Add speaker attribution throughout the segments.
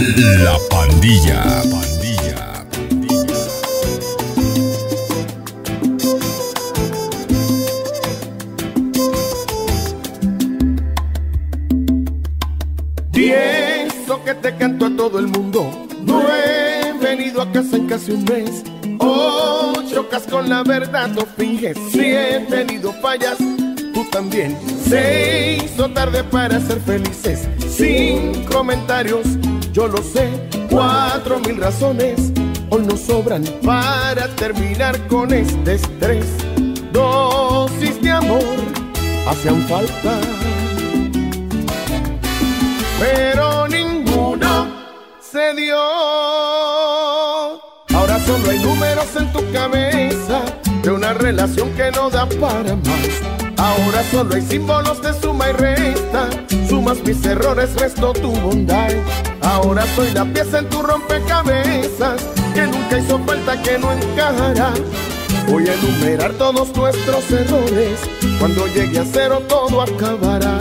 Speaker 1: La Pandilla.
Speaker 2: Y eso que te canto a todo el mundo, no he venido a casa en casi un mes. 8 con la verdad, no finges. Si he tenido fallas, tú también. Se hizo tarde para ser felices. Sin comentarios, yo lo sé. 4000 razones hoy nos sobran para terminar con este estrés. Dosis de amor hacían falta, pero ninguno se dio. Ahora solo hay números en tu cabeza de una relación que no da para más. Ahora solo hay símbolos de suma y resta. Sumas mis errores, resto tu bondad. Ahora soy la pieza en tu rompecabezas que nunca hizo falta, que no encajará. Voy a enumerar todos nuestros errores. Cuando llegue a cero todo acabará.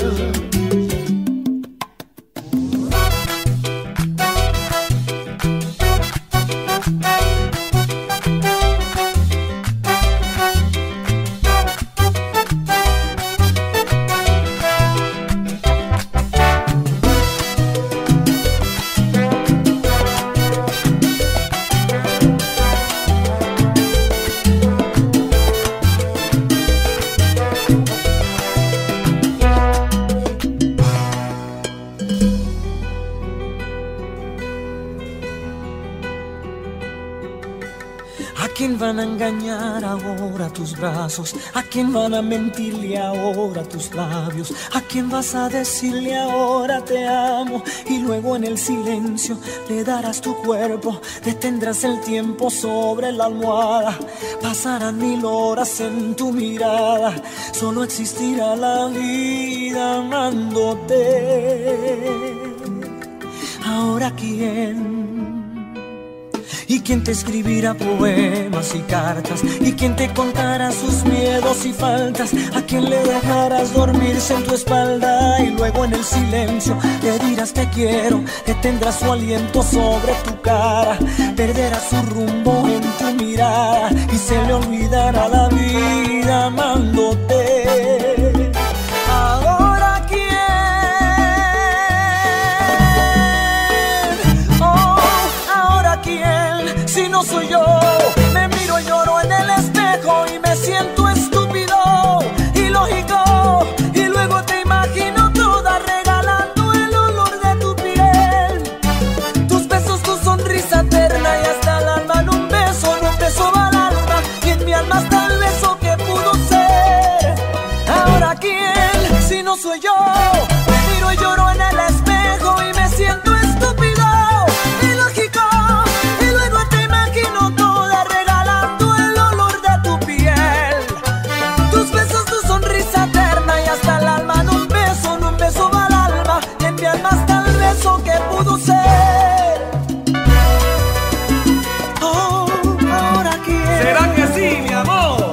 Speaker 3: ¿A quién van a engañar ahora tus brazos? ¿A quién van a mentirle ahora tus labios? ¿A quién vas a decirle ahora te amo? Y luego en el silencio le darás tu cuerpo. Detendrás el tiempo sobre la almohada. Pasarán 1000 horas en tu mirada. Solo existirá la vida amándote. Ahora ¿quién? ¿Y quién te escribirá poemas y cartas? ¿Y quién te contará sus miedos y faltas? ¿A quién le dejarás dormirse en tu espalda? Y luego en el silencio le dirás te quiero. Detendrás su aliento sobre tu cara. Perderás su rumbo en tu mirada. Y se le olvidará la vida amándote. Ahora quién. Oh, ahora quién. Si no soy yo, me miro y lloro en el espejo y me siento estúpido, ilógico. Y luego te imagino toda regalando el olor de tu piel, tus besos, tu sonrisa eterna y hasta el alma en un beso va al alma. Y en mi alma está el beso que pudo ser. Ahora quién, si no soy yo, me miro y lloro en el espejo y me siento estúpido, ilógico. Que pudo ser. Oh, ahora quién.
Speaker 4: ¿Será que sí, mi amor?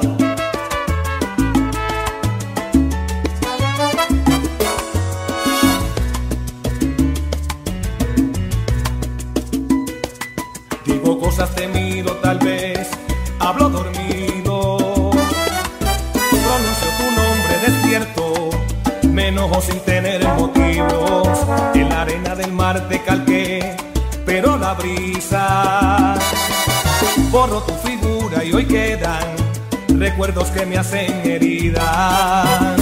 Speaker 4: Digo cosas temido, tal vez hablo dormido. Pronuncio tu nombre despierto. Me enojo sin tener motivos. En la arena del mar te calqué, pero la brisa borró tu figura y hoy quedan recuerdos que me hacen herida.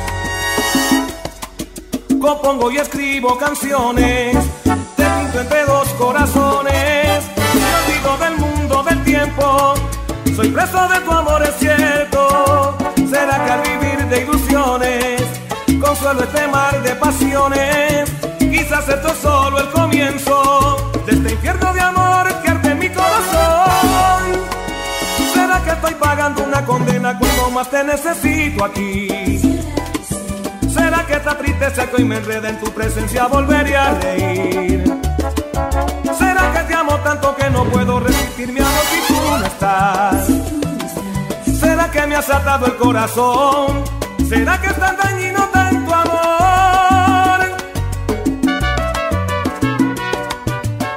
Speaker 4: Compongo y escribo canciones, te pinto entre dos corazones. Me olvido del mundo, del tiempo, soy preso de tu amor, es cierto. ¿Será que al vivir de ilusiones consuelo este mar de pasiones? Quizás esto es solo el comienzo de este infierno de amor que arde en mi corazón. ¿Será que estoy pagando una condena cuando más te necesito aquí? ¿Será que esta tristeza que hoy me enreda en tu presencia volveré a reír? ¿Será que te amo tanto que no puedo resistir mi amor si tú no estás? ¿Será que me has atado el corazón? ¿Será que es tan dañino tanto amor?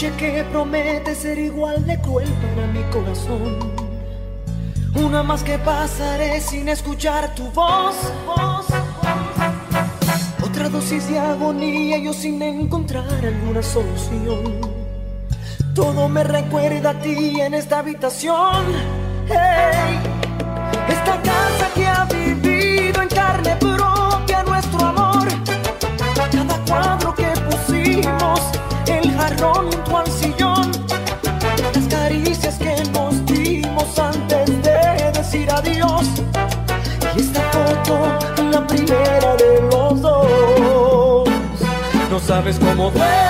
Speaker 3: noche que promete ser igual de cruel para mi corazón. Una más que pasaré sin escuchar tu voz. Otra dosis de agonía, yo sin encontrar alguna solución. Todo me recuerda a ti en esta habitación. Hey, esta casa que ha vivido en carne propia nuestro amor. Cada cuadro que pusimos, el jarrón junto al sillón, las caricias que nos dimos antes de decir adiós. Y esta foto, la primera de los dos. No sabes cómo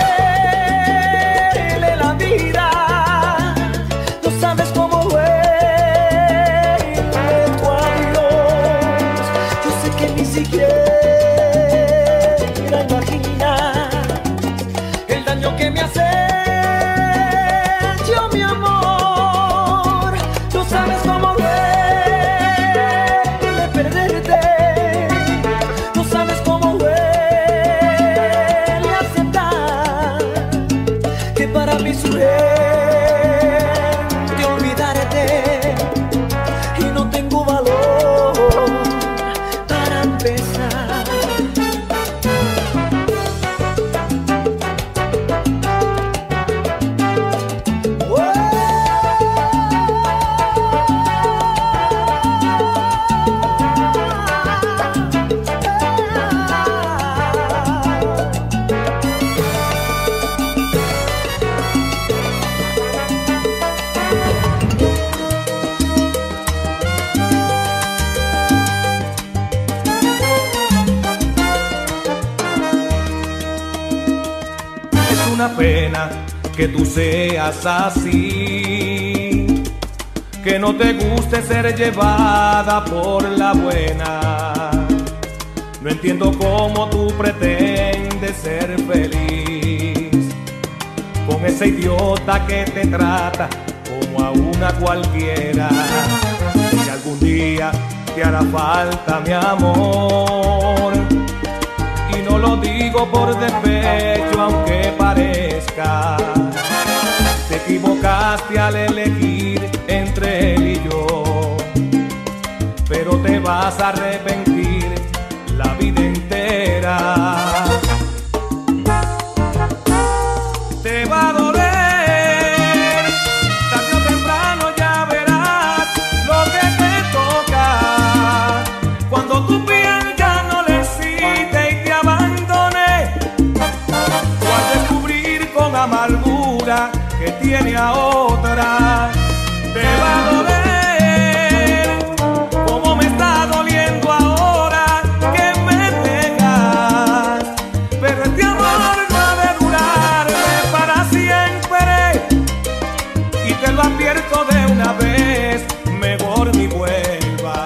Speaker 3: duele la vida. No sabes cómo duele tu adiós. Yo sé que ni siquiera imaginas el daño que me hace yo, mi amor. No sabes cómo duele perderte. No sabes cómo duele aceptar que para mí es urgente olvidarte y no tengo valor para empezar.
Speaker 4: Es una pena que tú seas así, que no te guste ser llevada por la buena. No entiendo cómo tú pretendes ser feliz con ese idiota que te trata como a una cualquiera. Si algún día te hará falta mi amor, y no lo digo por despecho aunque parezca, te equivocaste al elegir entre él y yo, pero te vas a arrepentir la vida entera. Te va a doler, tarde o temprano ya verás lo que te toca. Cuando tu piel ya no le excite y te abandone, o al descubrir con amargura que tiene a otra, te va a doler como me está doliendo ahora que me dejas. Pero este amor no ha de durarme para siempre, y te lo advierto de una vez, mejor ni vuelva.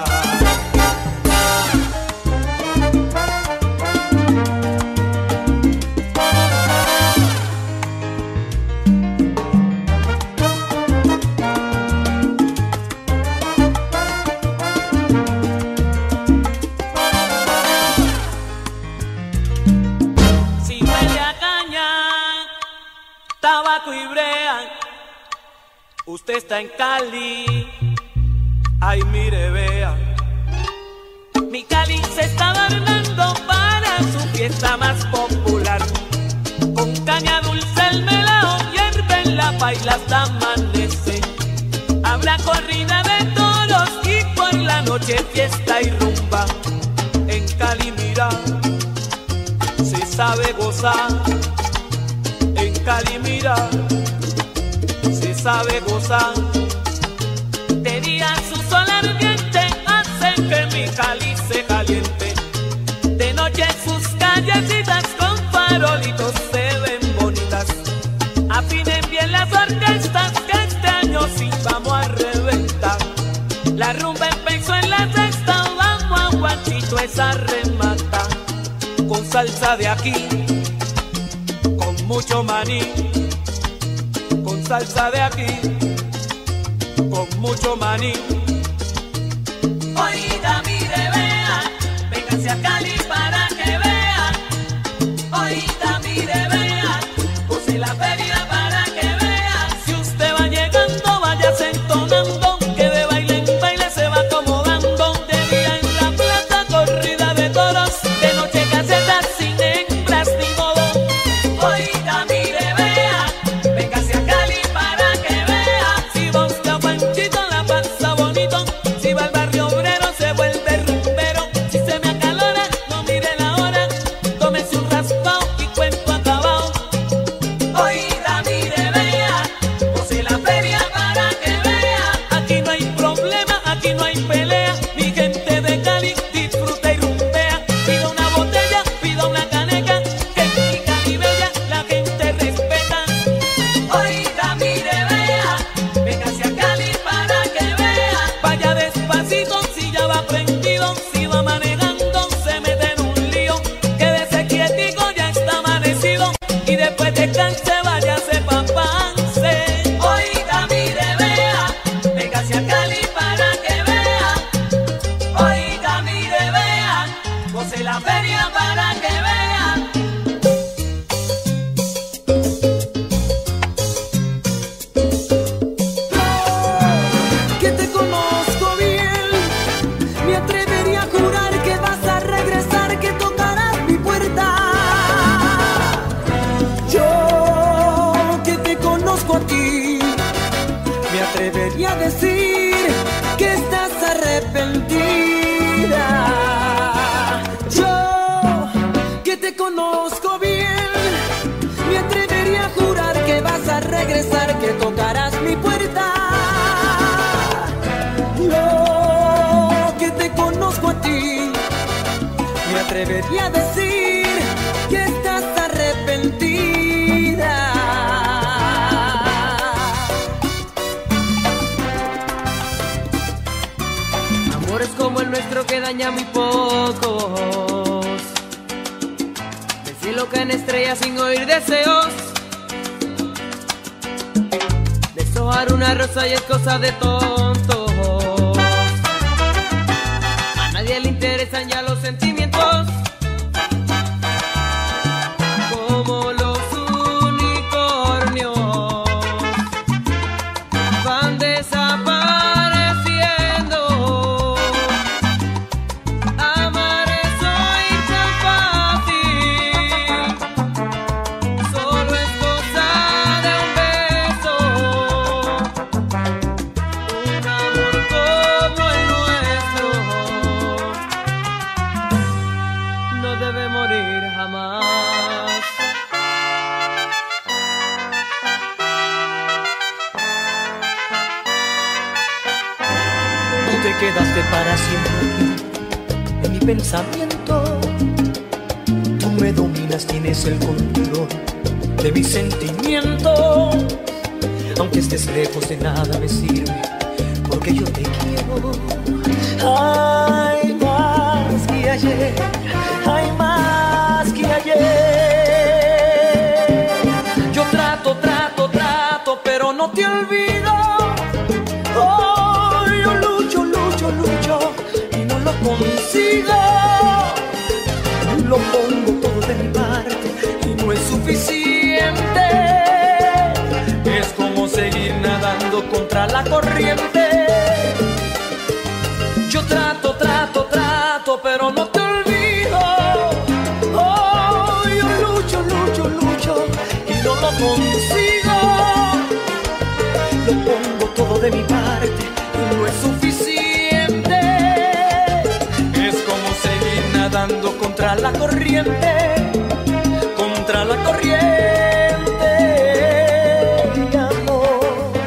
Speaker 3: Si huele a caña, tabaco y brea, usted está en Cali, ay mire vea. Mi Cali se está adornando para su fiesta más popular. Con caña dulce el melao hierve en la paila hasta amanece. Habrá corrida de toros y por la noche fiesta y rumba. En Cali mira, se sabe gozar. En Cali mira, se sabe gozar. De día su sol ardiente hace que mi Cali se caliente. De noche sus callecitas con farolitos se ven bonitas. Afinen bien las orquestas que este año sí vamos a reventar. La rumba empezó en la sexta, vamos a guachito esa remata. Con salsa de aquí, con mucho maní. Con salsa de aquí, con mucho maní. Oiga, mire, vea, véngase a Cali para que vea. Oiga, mire, vea, puse la feria para que atrevería a decir que estás arrepentida. Yo, que te conozco bien, me atrevería a jurar que vas a regresar, que tocarás mi puerta. Yo, que te conozco a ti, me atrevería a decir que estás arrepentida. Amores como el nuestro que daña muy pocos, del cielo caen estrellas sin oír deseos. Deshojar una rosa y es cosa de tontos, a nadie le interesan ya los sentimientos. Como los unicornios van desapareciendo. Amar es hoy tan fácil, solo es cosa de un beso. Un amor como el nuestro no debe morir jamás. Tú te quedaste para siempre en mi pensamiento. Tú me dominas, tienes el control de mis sentimientos. Aunque estés lejos de nada me sirve, porque yo te quiero. Hay más que ayer, hay más que ayer. Yo trato, pero no te olvido. Oh, yo lucho y no lo consigo. Lo pongo todo de mi parte y no es suficiente. Es como seguir nadando contra la corriente. Yo trato, pero no te olvido. Oh, yo lucho y no lo consigo. Lo pongo todo de mi parte y no es suficiente. Es como seguir nadando contra la corriente, contra la corriente, amor.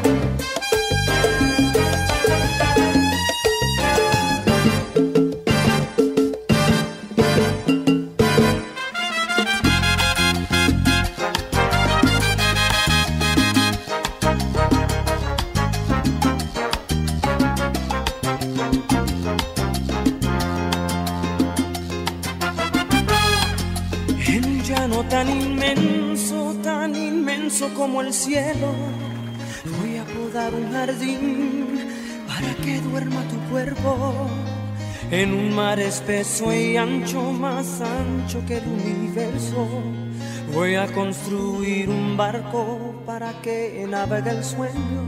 Speaker 3: En un llano tan inmenso como el cielo, voy a podar un jardín para que duerma tu cuerpo. En un mar espeso y ancho, más ancho que el universo, voy a construir un barco para que navegue el sueño.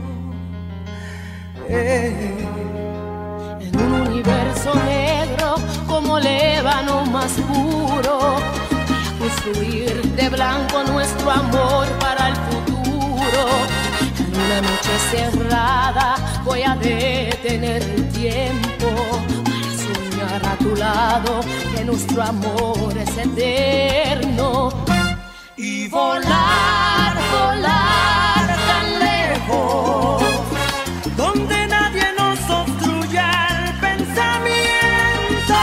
Speaker 5: En un universo negro como el ébano más puro, construir de blanco nuestro amor para el futuro. En una noche cerrada voy a detener el tiempo para soñar a tu lado que nuestro amor es eterno. Y volar tan lejos, donde nadie nos obstruya el pensamiento.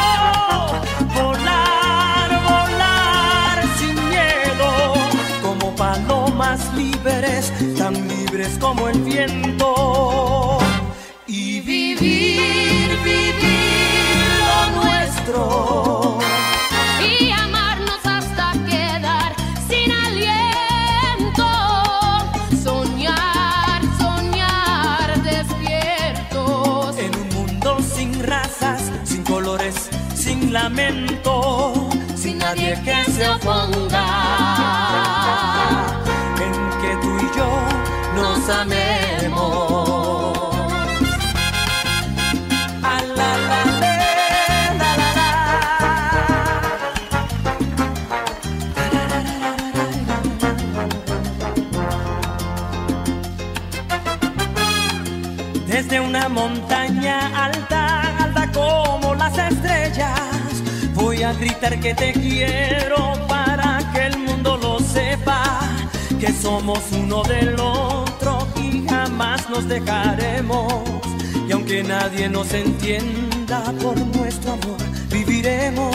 Speaker 5: Volar sin miedo, como palomas libres, tan libres como el viento. Y vivir lo nuestro. Y amarnos hasta quedar sin aliento. Soñar despiertos.
Speaker 3: En un mundo sin razas, sin colores, sin lamento, sin nadie que se oponga. En que tú y yo nos amemos. desde una montaña alta, alta como las estrellas, voy a gritar que te quiero para que el mundo lo sepa, que somos uno del otro y jamás nos dejaremos. Y aunque nadie nos entienda, por nuestro amor viviremos.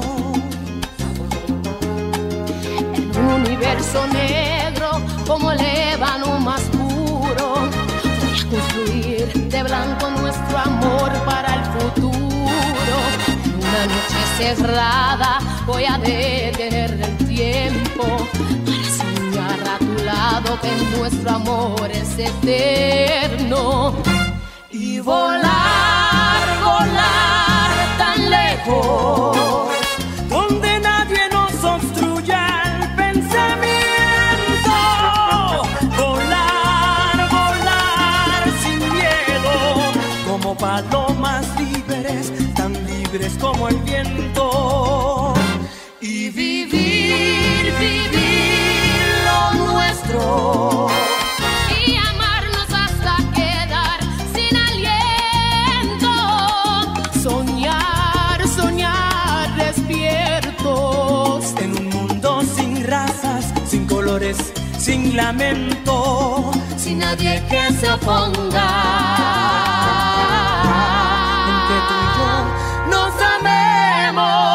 Speaker 5: En un universo negro como el ébano más puro, voy a construir de blanco nuestro amor para el futuro. En una noche cerrada voy a detener el tiempo para soñar a tu lado que nuestro amor es eterno. Y volar, volar tan lejos,
Speaker 3: donde nadie nos obstruya el pensamiento. Volar, volar sin miedo, como palomas libres, tan libres como el viento. Y vivir, vivir lo nuestro. Sin colores, sin lamento,
Speaker 5: sin nadie que se oponga,
Speaker 3: en que tú y yo nos amemos.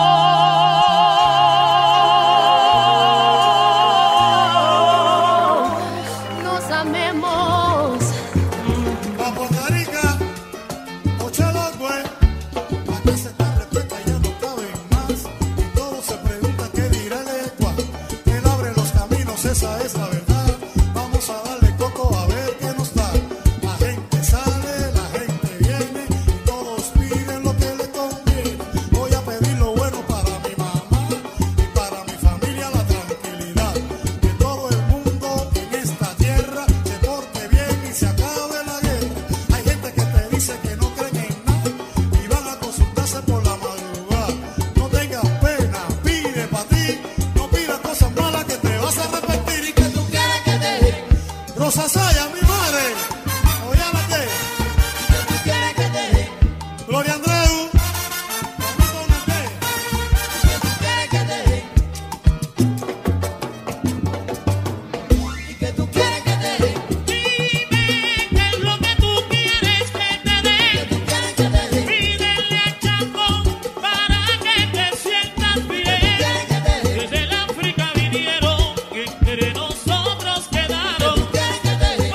Speaker 5: Nos amemos.
Speaker 6: Pa' Puerto Rica, Ochalagüe, acá se está repleta, ya no caben más. Y todos se preguntan qué dirá el Ecua. Él abre los caminos, esa es la verdad. Vamos a darle coco a ver qué nos da. La gente sale, la gente viene, y todos piden lo que le conviene. Voy a pedir lo bueno para mi mamá y para mi familia, la tranquilidad. Que todo el mundo en esta tierra se porte bien y se acabe la guerra. Hay gente que te dice que no creen en nada y van a consultarse por la madrugada. No tengas pena, pide para ti, no pidas cosas malas que te vas a arrepentir. Y que tú quieres que te dé Rosa Saya, mi madre, óyate, que tú quieres que te dé Gloria Andreu, Papito Nate, que tú quieres que te dé, y que tú quieres que te dé.
Speaker 7: Dime qué es lo que tú quieres que te dé. Pídele a Chaco para que te sientas bien. Desde el África vinieron y entre nosotros quedaron.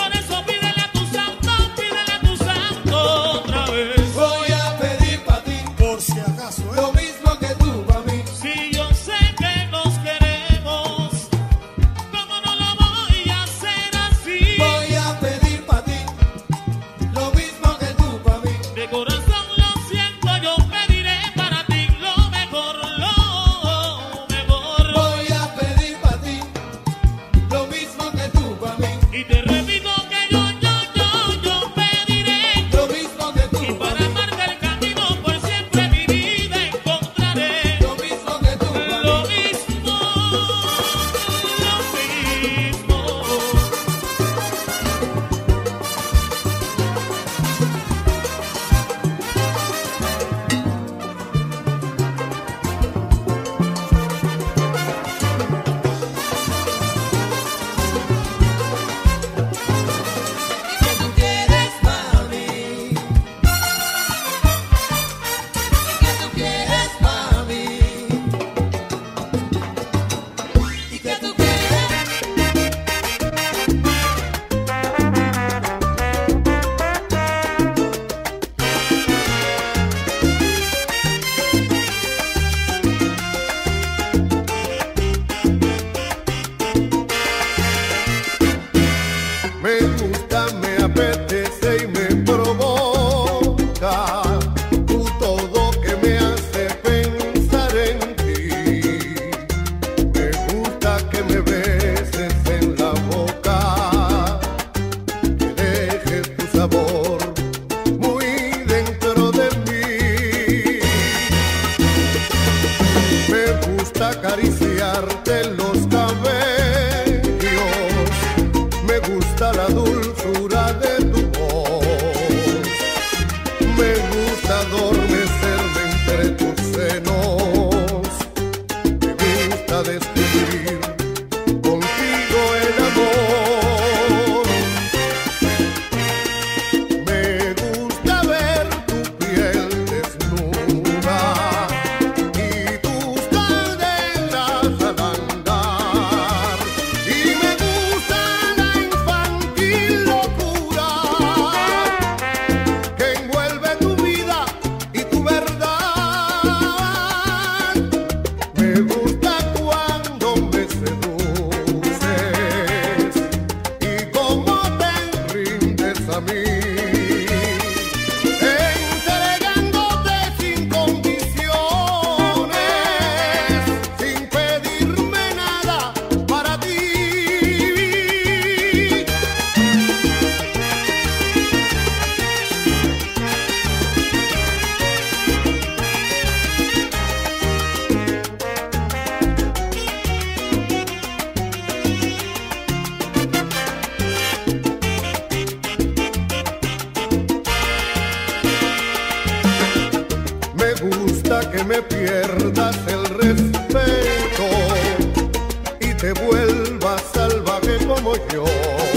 Speaker 2: me pierdas el respeto y te vuelvas salvaje como yo.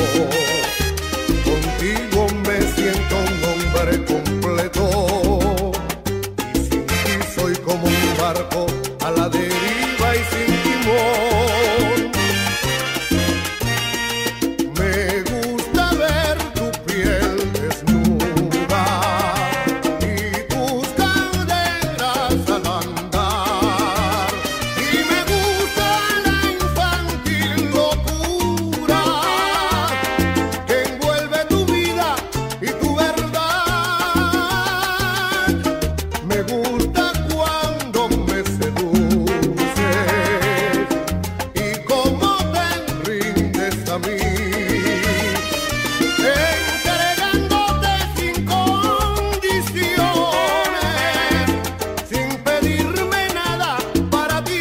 Speaker 2: Contigo me siento un hombre completo y sin ti soy como un barco a la deriva y sin timón. Me gusta ver tu piel desnuda y tus caderas al andar, y me gusta la infantil locura que envuelve tu vida y tu verdad. Me gusta cuando me seduces y cómo te rindes a mí, entregándote sin condiciones, sin pedirme nada para ti.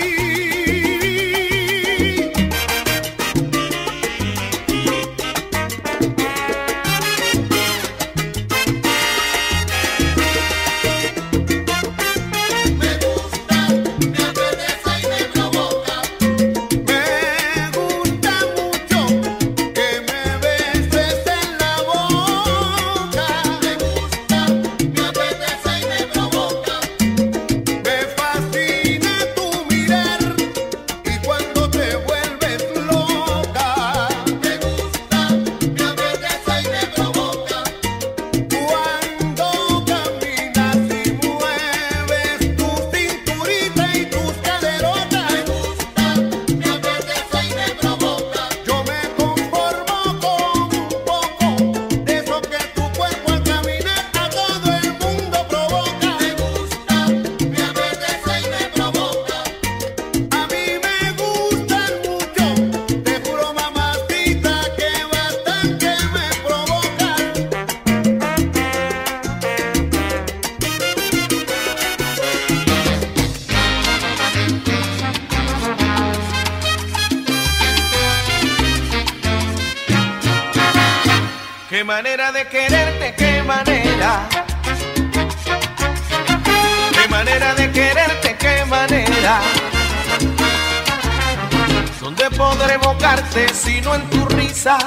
Speaker 2: Me gusta, me apetece y me provoca. Me gusta mucho que me beses en la boca. Me gusta, me apetece y me provoca. Me fascina tu mirar y cuando te vuelves loca. Me gusta, me apetece y me provoca. Cuando caminas y mueves tu cinturita y tus caderotas. Me gusta, me apetece y me provoca. Yo me conformo con un poco de eso que tu cuerpo al caminar a todo el mundo provoca. Me gusta, me apetece y me provoca. A mí me gustan mucho, te juro mamacita que bastante me provoca.
Speaker 4: Qué manera de quererte, qué manera. Qué manera de quererte, qué manera. ¿Dónde podré evocarte sino en tu risa?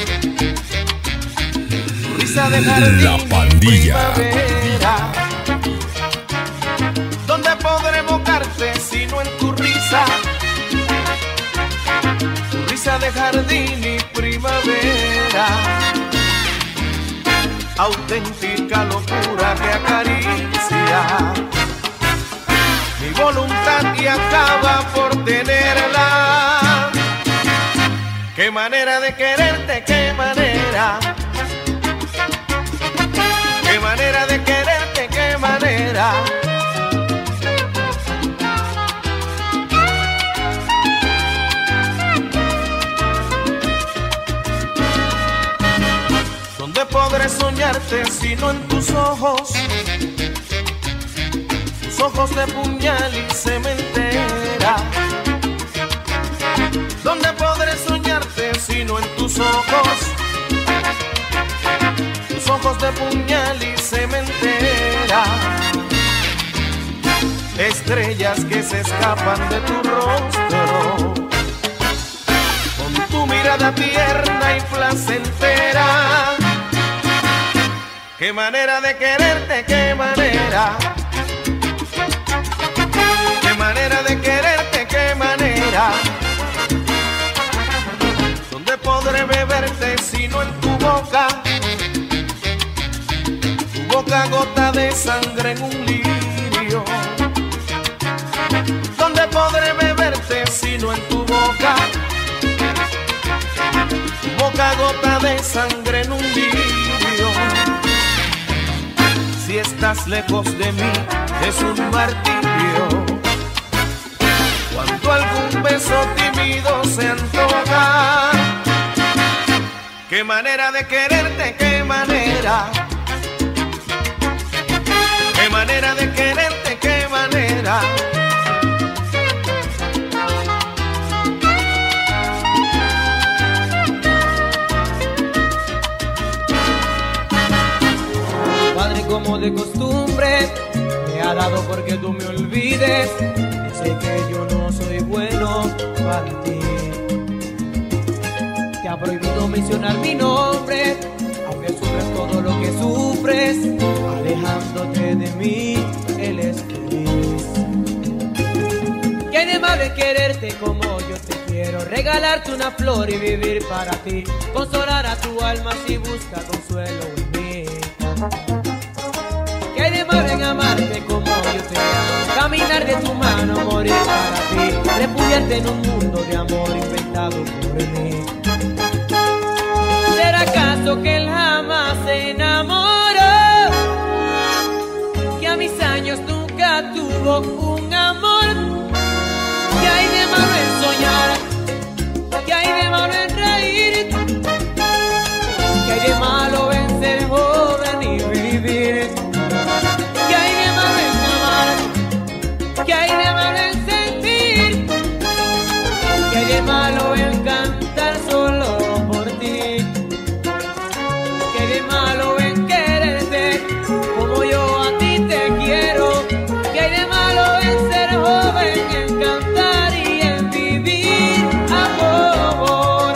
Speaker 4: Tu risa de jardín
Speaker 1: La
Speaker 4: y
Speaker 1: Pandilla.
Speaker 4: primavera. ¿Dónde podré evocarte sino en tu risa? Tu risa de jardín y primavera. Auténtica locura que acaricia mi voluntad y acaba por tenerla. Qué manera de quererte, qué manera. Qué manera de quererte, qué manera. ¿Dónde podré soñarte sino en tus ojos? Tus ojos de puñal y cementera. ¿Dónde podré soñarte sino en tus ojos? Tus ojos de puñal y cementera. Estrellas que se escapan de tu rostro, con tu mirada tierna y placentera. Qué manera de quererte, qué manera. Qué manera de quererte, qué manera. ¿Dónde podré beberte sino en tu boca? Tu boca gota de sangre en un lirio. ¿Dónde podré beberte sino en tu boca? Tu boca gota de sangre en un lirio. Si estás lejos de mí es un martirio. Cuando algún beso tímido se antoja. Qué manera de quererte, qué manera. Qué manera de quererte, qué manera.
Speaker 3: Padre, como de costumbre, me ha dado porque tú me olvides. Sé que yo no soy bueno para ti. Te ha prohibido mencionar mi nombre, aunque sufres todo lo que sufres. Alejándote de mí, él es feliz. ¿Qué hay de malo en quererte como yo te quiero? Regalarte una flor y vivir para ti. Consolar a tu alma si busca consuelo en mí. ¿Qué hay de malo en amarte como yo te amo? Caminar de tu mano, morir para ti. Refugiarte en un mundo de amor inventado por mí. ¿Será acaso que él jamás se enamoró? Que a mis años nunca tuvo un amor. ¿Qué hay de malo en soñar? ¿Qué hay de malo en reír? ¿Qué hay de malo en ser joven y vivir? ¿Qué hay de malo en amar? ¿Qué hay de malo en sentir? ¿Qué hay de malo en cantar solo por ti? ¿Qué hay de malo en quererte como yo a ti te quiero? ¿Qué hay de malo en ser joven, en cantar y en vivir amor?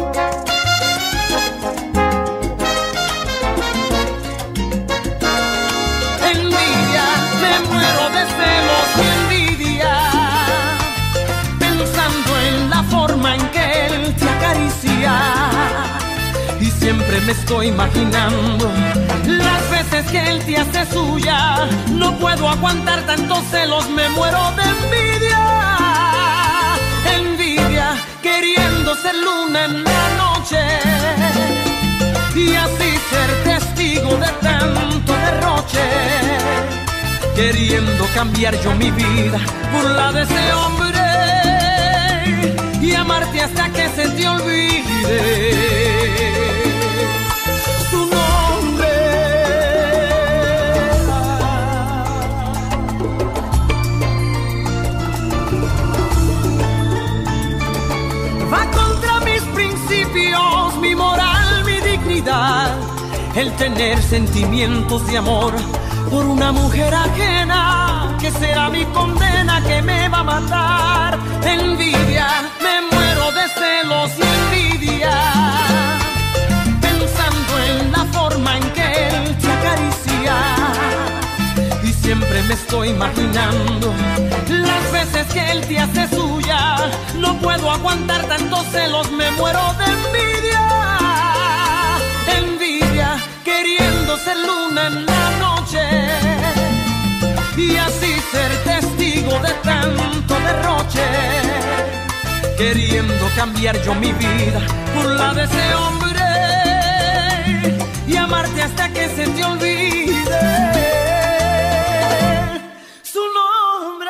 Speaker 3: Envidia, me muero de celos y envidia, pensando en la forma en que él te acaricia. Y siempre me estoy imaginando las veces que él te hace suya. No puedo aguantar tantos celos, me muero de envidia. Envidia, queriendo ser luna en la noche y así ser testigo de tanto derroche. Queriendo cambiar yo mi vida por la de ese hombre y amarte hasta que se te olvide su nombre. Va contra mis principios, mi moral, mi dignidad, el tener sentimientos de amor por una mujer ajena, que será mi condena, que me va a matar. Envidia, me muero de celos y envidia, pensando en la forma en que él te acaricia. Y siempre me estoy imaginando las veces que él te hace suya. No puedo aguantar tantos celos, me muero de envidia. Envidia, queriendo ser luna en la noche y así ser testigo de tanto derroche. Queriendo cambiar yo mi vida por la de ese hombre y amarte hasta que se te olvide su nombre.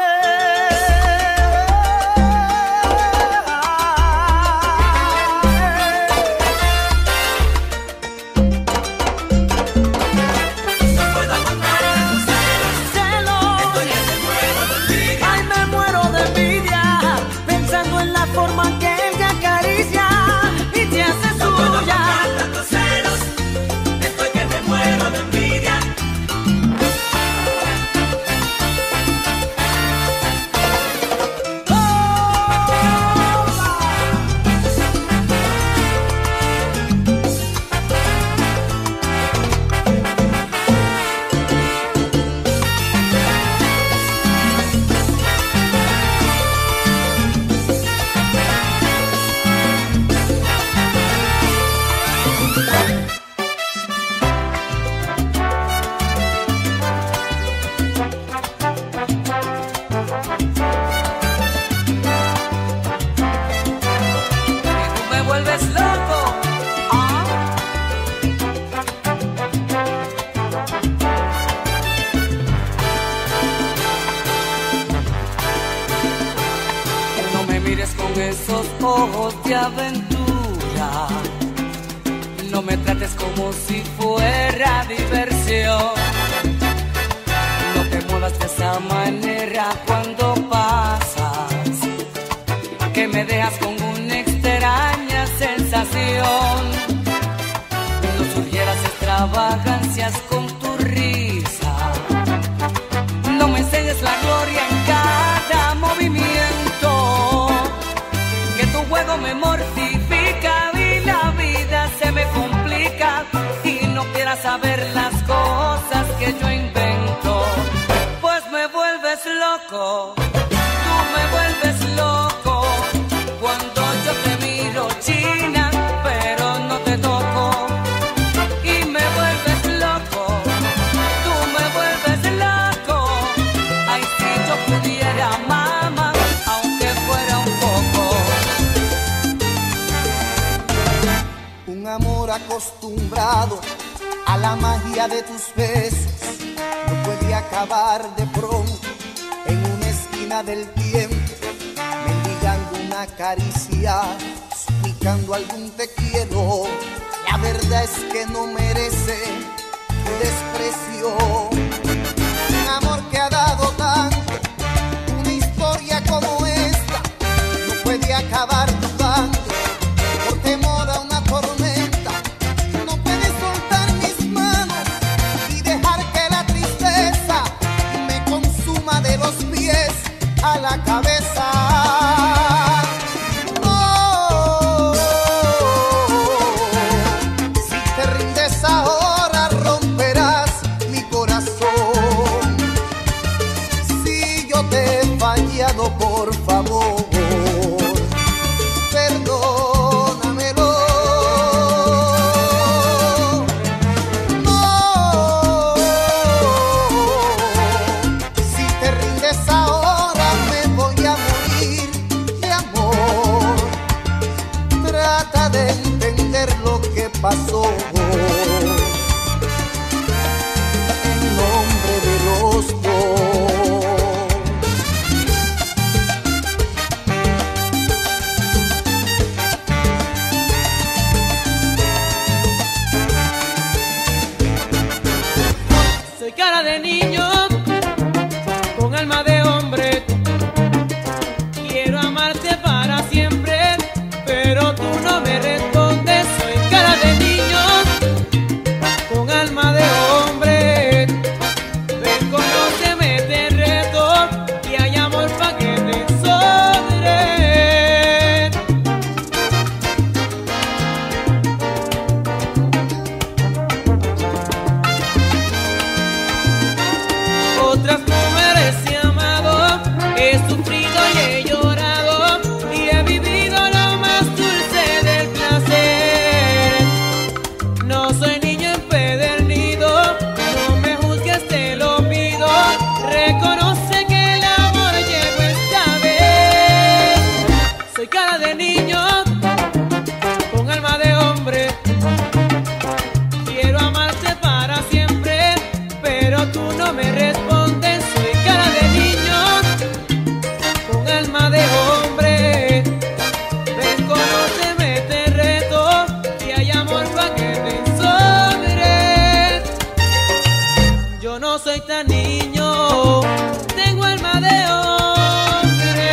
Speaker 8: Esos ojos de aventura, no me trates como si fuera diversión. No te muevas de esa manera cuando pasas, que me dejas con una extraña sensación. No sugieras extravagancias con tu risa, no me
Speaker 9: un amor acostumbrado a la magia de tus besos no puede acabar de pronto en una esquina del tiempo, mendigando una caricia, suplicando algún te quiero. La verdad es que no merece tu desprecio. Un amor que ha dado tanto, una historia como esta no puede acabar dudando por temor a una tormenta. No puedes soltar mis manos y dejar que la tristeza me consuma de los pies a la cabeza. Oh, si te rindes ahora romperás mi corazón. Si yo te he fallado, por favor, perdónamelo. No, si te rindes ahora me voy a morir de amor. Trata de entender lo que pasó en nombre de los dos.
Speaker 3: Soy cara de niño, con alma de hombre. Quiero amarte para siempre, pero tú no me respondes. Soy cara de niño, con alma de hombre. Ven, conóceme, te reto, y hay amor pa' que te sobre. Otras mujeres he amado, he sufrido y he llorado, y he vivido lo más dulce del placer. No soy niño empedernido, no me juzgues, te lo pido. Reconoce que el amor llegó esta vez. Soy cara de niño, con alma de hombre. Quiero amarte para siempre, pero tú no me respondes. Soy cara de niño, con alma de hombre. Ven, conóceme, te reto, y hay amor pa' que te sobre. Yo no soy tan niño, tengo alma de hombre.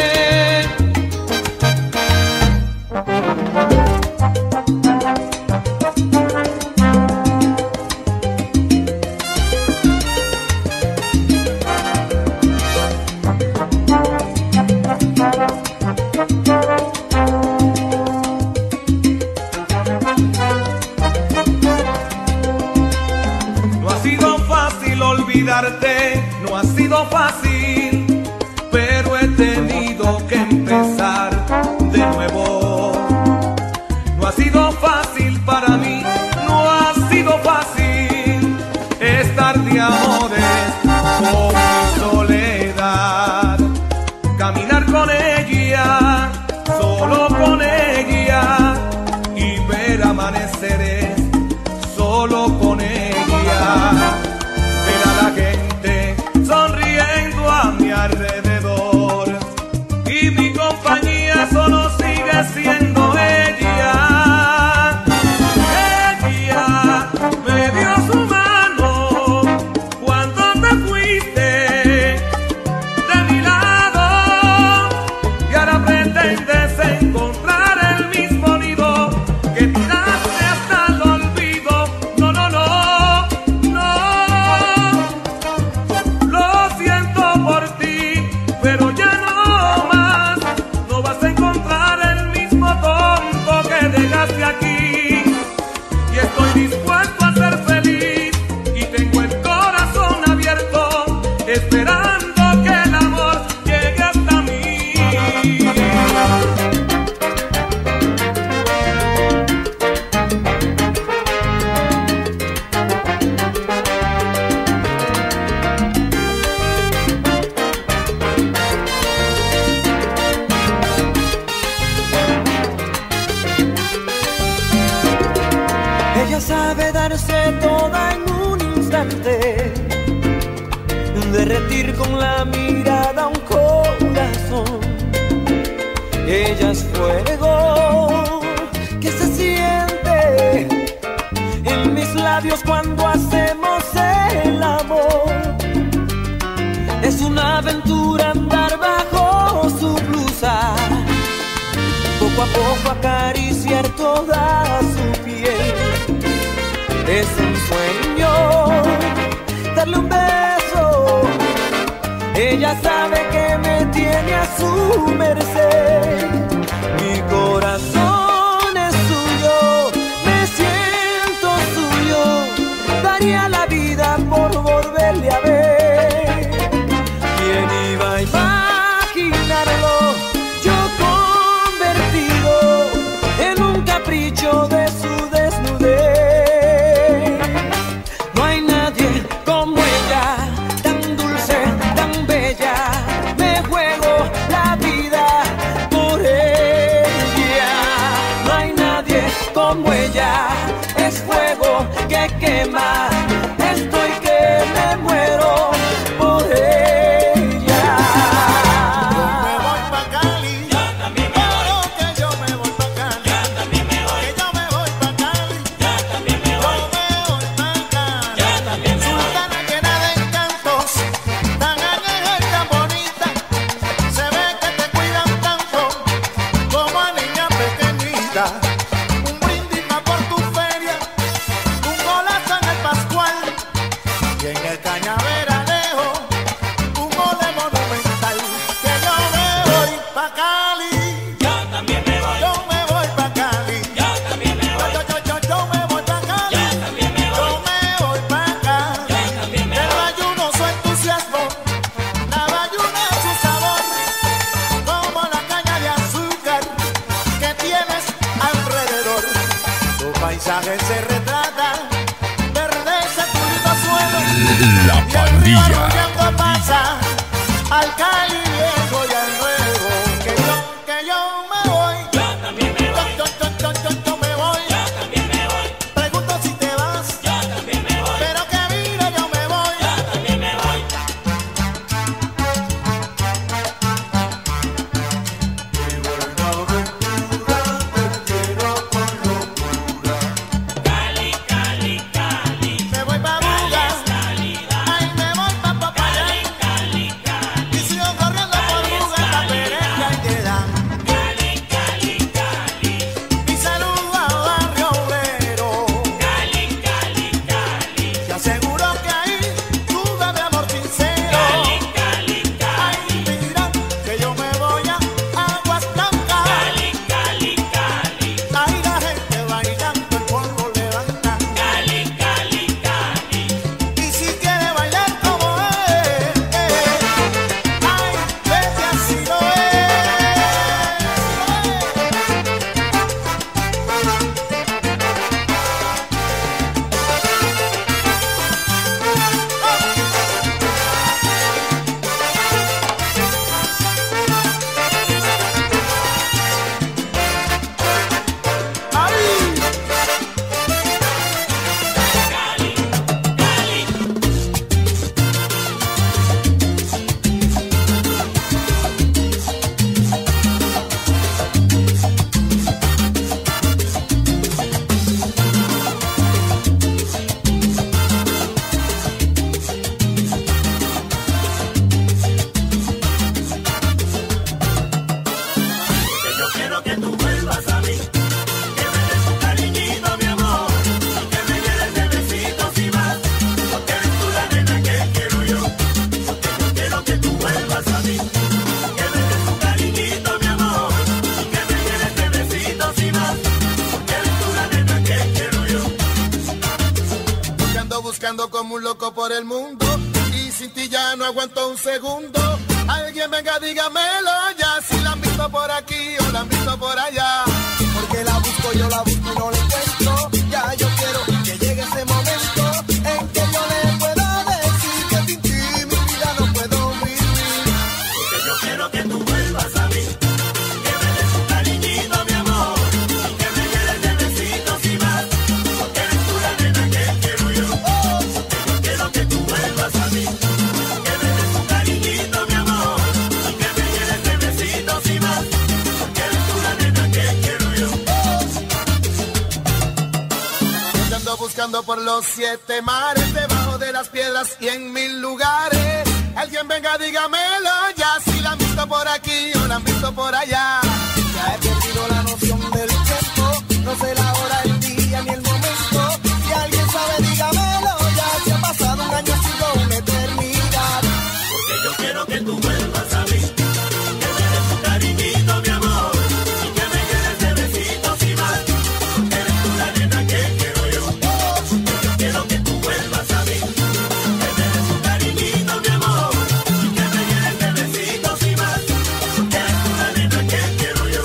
Speaker 4: No ha sido fácil olvidarte, no ha sido fácil, pero he tenido que empezar de nuevo. No ha sido fácil para mí, no ha sido fácil estar de amores con mi soledad. Caminar con ella, solo con ella, y ver amaneceres solo con ella. Ver a la gente sonriendo a mi alrededor, y mi compañía solo sigue siendo ella. Ella me dio su mano cuando te fuiste de mi lado, y ahora pretendes encontrar el mismo nido que tiraste hasta el olvido. No, no, no, no. Lo siento por ti, pero ya no más. No vas a encontrar el mismo tonto que dejaste aquí. Y estoy dispuesto a ser feliz, y tengo el corazón abierto, esperando que el amor llegue hasta mí.
Speaker 3: sabe darse toda en un instante, derretir con la mirada un corazón. Ella es fuego que se siente en mis labios cuando hacemos el amor. Es una aventura andar bajo su blusa, poco a poco acariciar toda su piel. Es un sueño darle un beso. Ella sabe que me tiene a su merced. Mi corazón es suyo, me siento suyo. Daría la vida por volverle a ver. ¿Quién iba a imaginarlo? Yo convertido en un capricho de su desnudez. No hay nadie como ella, tan dulce, tan bella. Me juego la vida por ella. No hay nadie como ella, es fuego que quema. Estoy que me muero por ella.
Speaker 6: Yo me voy pa' Cali. Yo también me voy. Que yo me voy pa' Cali. Yo también me voy. Que yo me voy pa' Cali. Yo también me voy. Yo me voy pa' Cali. Yo también me voy. Sultana llena de encantos, tan añeja y tan bonita. Se ve que te cuidan tanto como a niña pequeñita. Un brindis más por tu feria, un golazo en el Pascual y en el Cañaveralejo un mole monumental. Que yo me voy pa' Cali. Yo también me voy. Yo me voy pa' Cali. Yo también me voy. Yo me voy pa' Cali. Yo también me voy. Yo me voy pa' Cali. Yo también me voy. Del bayuno su entusiasmo, la bayuna su sabor, como la caña de azúcar que tienes alrededor. Tu paisaje se retrata, verde ese tu lindo suelo.
Speaker 1: La
Speaker 6: Y el río
Speaker 1: Pandilla.
Speaker 6: arrullando pasa al Cali viejo y al nuevo. Que yo me voy. Yo también me voy. Yo me voy. Yo también me voy. Pregunto si te vas. Yo también me voy. Pero que mire, yo me voy. Yo también me voy. Me voy pa' Buga. Ay, me voy pa' Popayán. Y sigo corriendo por Buga pa' Pereira y Lledá. Mi saludo a Barrio Obrero. Te aseguro que ahí tú dame amor sincero. Ay, mira que yo me voy a Aguas Blancas. Ahí la gente bailando, el polvo levanta. Y si quiere bailar como él, ay, vete así lo buscando como un loco por el mundo y sin ti ya no aguanto un segundo. Alguien venga, dígamelo ya, si la han visto por aquí o la han visto por allá. Porque la busco, yo la busco y no la encuentro. Ya yo quiero que llegue ese momento en que yo le pueda decir que sin ti mi vida no puedo vivir. Porque yo quiero que tú vuelvas a mí, que me des un cariñito, mi amor, y que me llenes de besitos y más. Porque eres tú
Speaker 2: buscando por los 7 mares, debajo de las piedras y en 1000 lugares. Alguien venga, dígamelo ya, si la han visto por aquí o la han visto por allá.
Speaker 9: Ya he perdido la noción del tiempo, no sé la hora, el día ni el momento. Si alguien sabe, dígamelo ya, si ha pasado un año, sigo una eternidad.
Speaker 7: Porque yo quiero que tú vuelvas a mí, que me des un cariñito, mi amor, y que me llenes de besitos y más, porque eres tú la nena que quiero yo. Yo quiero que tú vuelvas a mí, que me des un cariñito, mi amor, y que me llenes de besitos y más, porque eres tú la nena que quiero yo.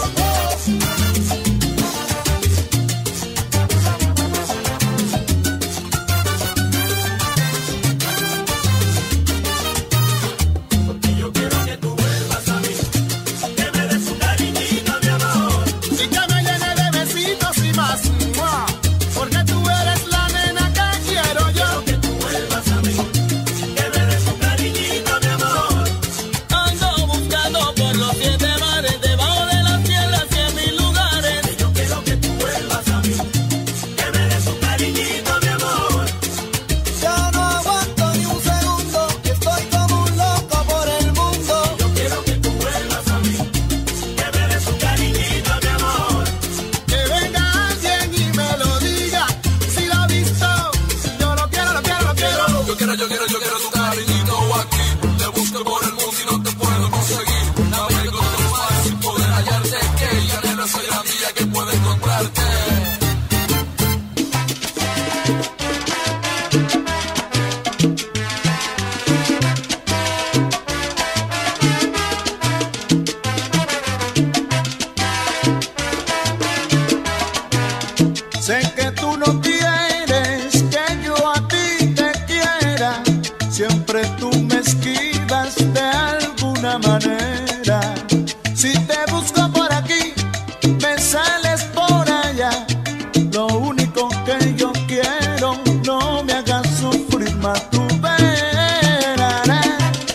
Speaker 7: Porque yo quiero que tú vuelvas a mí, que me des un cariñito, mi amor,
Speaker 2: Y que me llene de besitos y más, ¡mua! Porque tú eres la nena que quiero yo.
Speaker 7: que tú vuelvas a mí, que me des un cariñito, mi amor.
Speaker 3: Ando buscando por los 7 mares, debajo de las piedras y en 1000 lugares.
Speaker 7: Yo quiero que tú vuelvas a mí, que me des un cariñito, mi amor.
Speaker 9: Ya no aguanto ni un segundo, que estoy como un loco por el mundo.
Speaker 7: Yo quiero que tú vuelvas a mí, que me des un cariñito, mi amor.
Speaker 2: Que venga alguien y me lo diga, si lo ha visto, yo lo quiero, lo quiero, lo quiero.
Speaker 10: Yo quiero tu cariñito aquí. Te busco por el mundo y no te puedo conseguir. Navego todo el mar sin poder hallarte. Que ya nena soy la mía que puede encontrarte.
Speaker 9: Sé que tú no quieres que yo a ti te quiera, siempre tú me esquivas de alguna manera. Si te busco por aquí, me sales por allá. Lo único que yo quiero, no me hagas sufrir más, tú verás.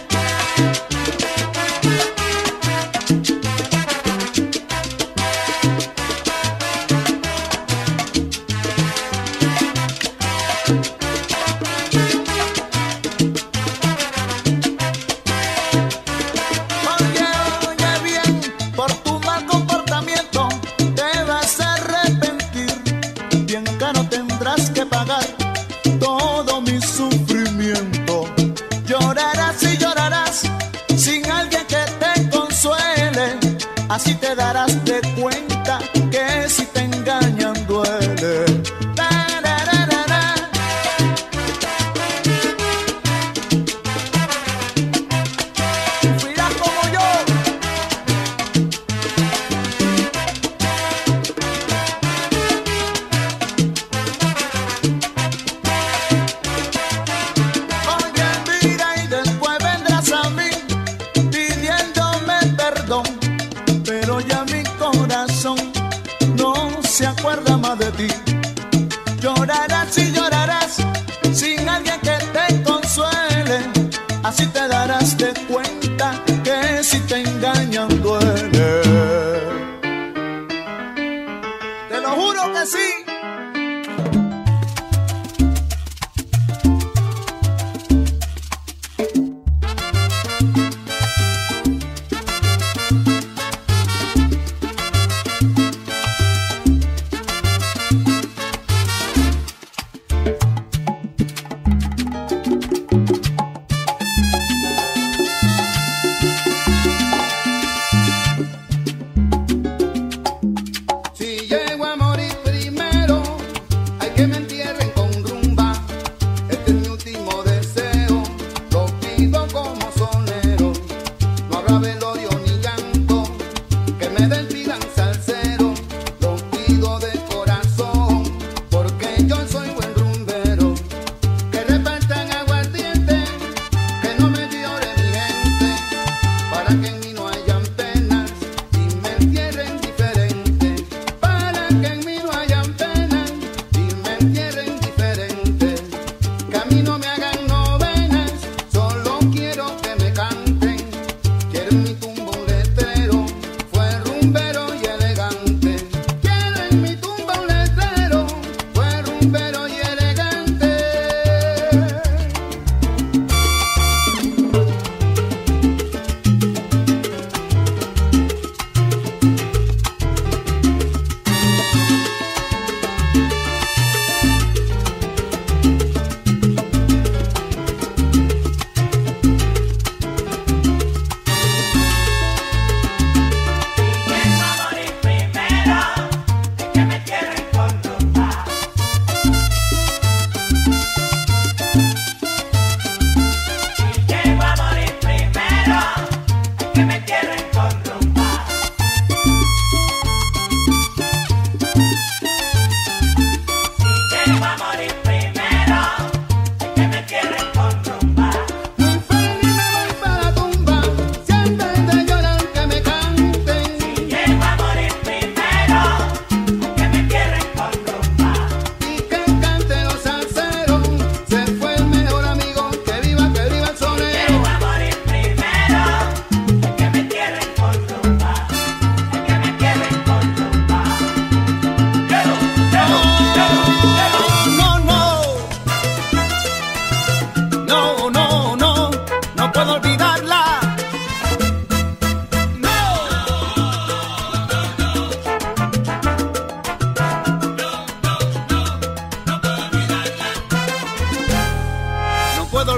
Speaker 9: Oye bien, por tu mal comportamiento te vas a arrepentir. Bien caro tendrás que pagar todo mi sufrimiento. Llorarás y llorarás sin alguien que te consuele. Así te darás de cuenta que si te engañan duele. Tarararara. Sufrirás como yo. Oye, mira, y después vendrás a mí pidiéndome perdón, pero ya mi corazón no se acuerda más de ti. Llorarás y llorarás sin alguien que te consuele. Así te darás de cuenta que si te engañan duele. Te lo juro que sí. Si llego a morir primero,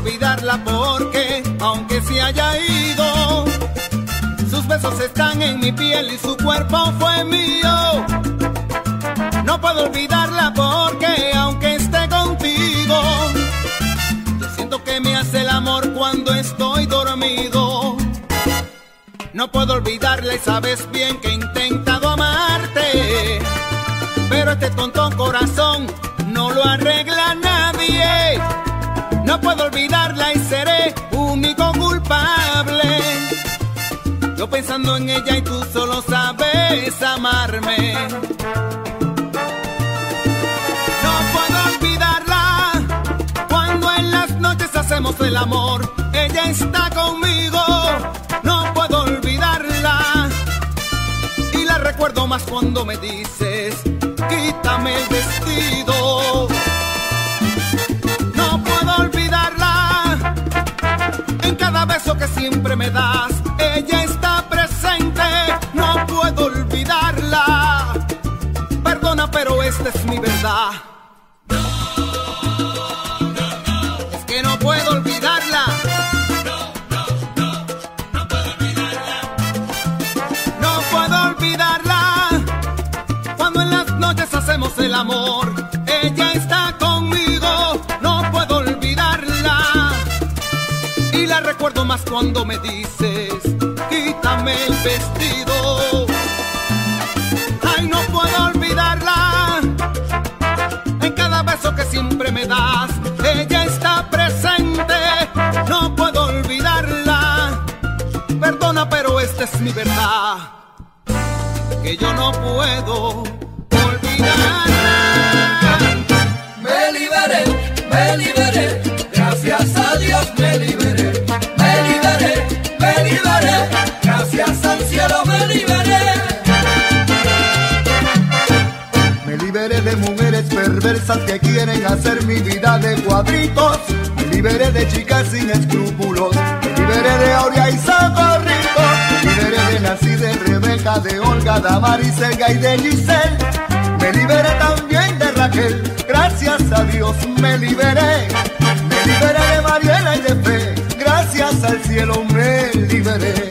Speaker 11: olvidarla porque, aunque se haya ido, sus besos están en mi piel y su cuerpo fue mío. No puedo olvidarla porque, aunque esté contigo, yo siento que me hace el amor cuando estoy dormido. No puedo olvidarla y sabes bien que he intentado amarte, pero este tonto corazón no lo arregla nadie. No puedo olvidarla y seré único culpable. Yo pensando en ella y tú solo sabes amarme. No puedo olvidarla cuando en las noches hacemos el amor. Ella está conmigo. No puedo olvidarla y la recuerdo más cuando me dices quítame el vestido. No puedo olvidarla en cada beso que siempre me das. Ella está presente. No puedo olvidarla. Perdona, pero esta es mi verdad. Es que no puedo olvidarla. No puedo olvidarla cuando en las noches hacemos el amor. Ella está conmigo. No puedo olvidarla y la recuerdo más cuando me dices quítame el vestido. Ay, no puedo olvidarla en cada beso que siempre me das. Ella está presente. No puedo olvidarla. Perdona, pero esta es mi verdad, que yo no puedo olvidarla.
Speaker 7: Me liberé, gracias a Dios me liberé. Me liberé, gracias al cielo me liberé.
Speaker 9: Me liberé de mujeres perversas que quieren hacer mi vida de cuadritos. Me liberé de chicas sin escrúpulos. Me liberé de Aurea y Socorrito. Me liberé de Nancy, de Rebeca, de Olga, Damaris, Elga y de Giselle. Me liberé también de Raquel, gracias a Dios me liberé. Me liberé de Mariela y de Fe, gracias al cielo me liberé.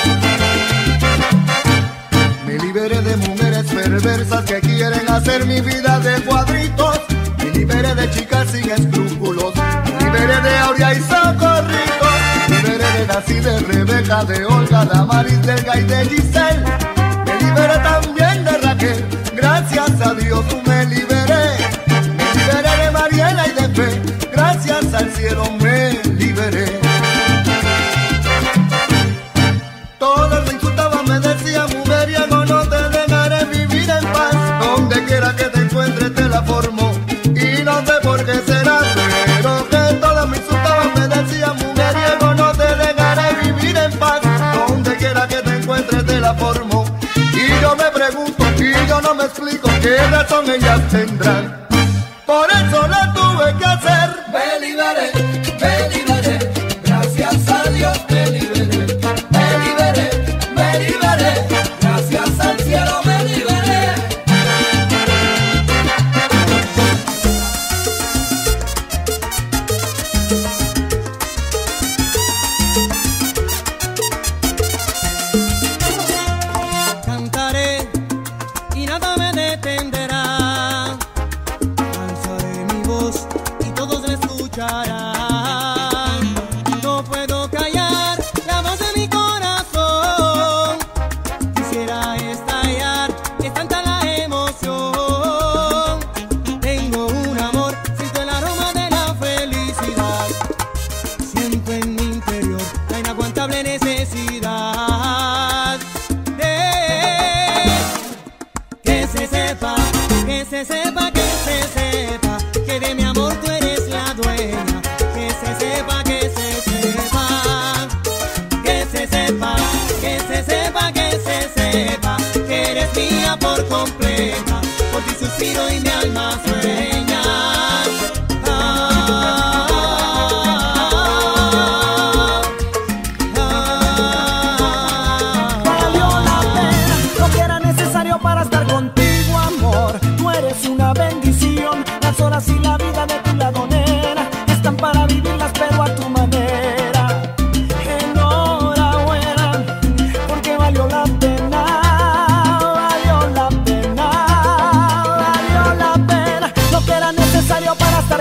Speaker 9: Me liberé de mujeres perversas que quieren hacer mi vida de cuadritos. Me liberé de chicas sin escrúpulos. Me liberé de Aurea y Socorrito. Me liberé de Nancy, de Rebeca, de Olga, Damaris, de Elga y de Giselle. Me liberé también de Raquel, gracias a Dios me liberé. Me liberé de Mariela y de Fe, gracias al cielo me liberé. Todos me insultaban, me decían mujeriego, no te dejaré vivir en paz. Donde quiera que te encuentres te la formo y no sé por qué será, pero que todos me insultaban, me decían mujeriego, no te dejaré vivir en paz. Donde quiera que te encuentres te la formo. Y yo me pregunto y yo no me explico qué razón ellas tendrán. Por eso la tuve que hacer.
Speaker 7: Me liberé, gracias a Dios me liberé. Me liberé, gracias al cielo me liberé.
Speaker 3: Cantaré y nada me detendrá. Alzaré mi voz y todos la escucharán. No puedo callar la voz de mi corazón. Quisiera estallar, es tanta la emoción. Tengo un amor, siento el aroma de la felicidad. Siento en mi interior la inaguantable necesidad de que se sepa, que se sepa, que se sepa que de mi amor tú eres la dueña. Que se sepa, que se sepa, que se sepa, que se sepa, que se sepa que eres mía por completa. Por ti suspiro y mi alma sueña. Valió la pena lo que era necesario para estar contigo, amor. Tú eres una bendición. Las horas y la vida de tu lado, nena, están para vivirlas, pero a tu